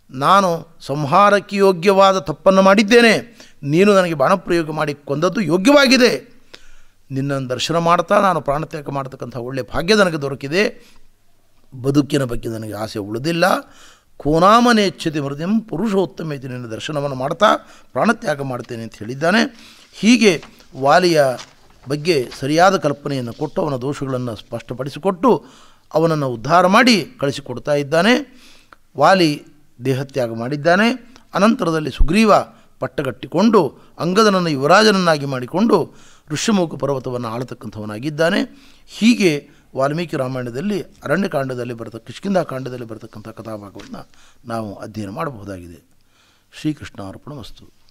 ನಾನು ಸಂಹಾರಕ್ಕೆ ಯೋಗ್ಯವಾದ ತಪ್ಪನ್ನು ಮಾಡಿದ್ದೇನೆ, ನೀನು ನನಗೆ ಬಾಣಪ್ರಯೋಗ ಮಾಡಿ ಕೊಂದದ್ದು ಯೋಗ್ಯವಾಗಿದೆ. ನಿನ್ನನ್ನು ದರ್ಶನ ಮಾಡ್ತಾ ನಾನು ಪ್ರಾಣತ್ಯಾಗ ಮಾಡ್ತಕ್ಕಂಥ ಒಳ್ಳೆಯ ಭಾಗ್ಯ ನನಗೆ ದೊರಕಿದೆ. ಬದುಕಿನ ಬಗ್ಗೆ ನನಗೆ ಆಸೆ ಉಳಿದಿಲ್ಲ. ಕೋನಾಮನೇಚ್ಛತಿ ಮೃದಿಂ ಪುರುಷೋತ್ತಮ ಇತಿ, ನಿನ್ನ ದರ್ಶನವನ್ನು ಮಾಡ್ತಾ ಪ್ರಾಣತ್ಯಾಗ ಮಾಡ್ತೇನೆ ಅಂತ ಹೇಳಿದ್ದಾನೆ. ಹೀಗೆ ವಾಲಿಯ ಬಗ್ಗೆ ಸರಿಯಾದ ಕಲ್ಪನೆಯನ್ನು ಕೊಟ್ಟು ಅವನ ದೋಷಗಳನ್ನು ಸ್ಪಷ್ಟಪಡಿಸಿಕೊಟ್ಟು ಅವನನ್ನು ಉದ್ಧಾರ ಮಾಡಿ ಕಳಿಸಿಕೊಡ್ತಾ ಇದ್ದಾನೆ. ವಾಲಿ ದೇಹತ್ಯಾಗ ಮಾಡಿದ್ದಾನೆ. ಅನಂತರದಲ್ಲಿ ಸುಗ್ರೀವ ಪಟ್ಟಗಟ್ಟಿಕೊಂಡು ಅಂಗದನನ್ನು ಯುವರಾಜನನ್ನಾಗಿ ಮಾಡಿಕೊಂಡು ಋಷ್ಯಮುಖ ಪರ್ವತವನ್ನು ಆಳತಕ್ಕಂಥವನಾಗಿದ್ದಾನೆ. ಹೀಗೆ ವಾಲ್ಮೀಕಿ ರಾಮಾಯಣದಲ್ಲಿ ಅರಣ್ಯಕಾಂಡದಲ್ಲಿ ಬರತಕ್ಕ ಕಿಷ್ಕಿಂಧಾಕಾಂಡದಲ್ಲಿ ಬರತಕ್ಕಂಥ ಕಥಾಭಾಗವನ್ನು ನಾವು ಅಧ್ಯಯನ ಮಾಡಬಹುದಾಗಿದೆ. ಶ್ರೀಕೃಷ್ಣಾರ್ಪಣಮಸ್ತು.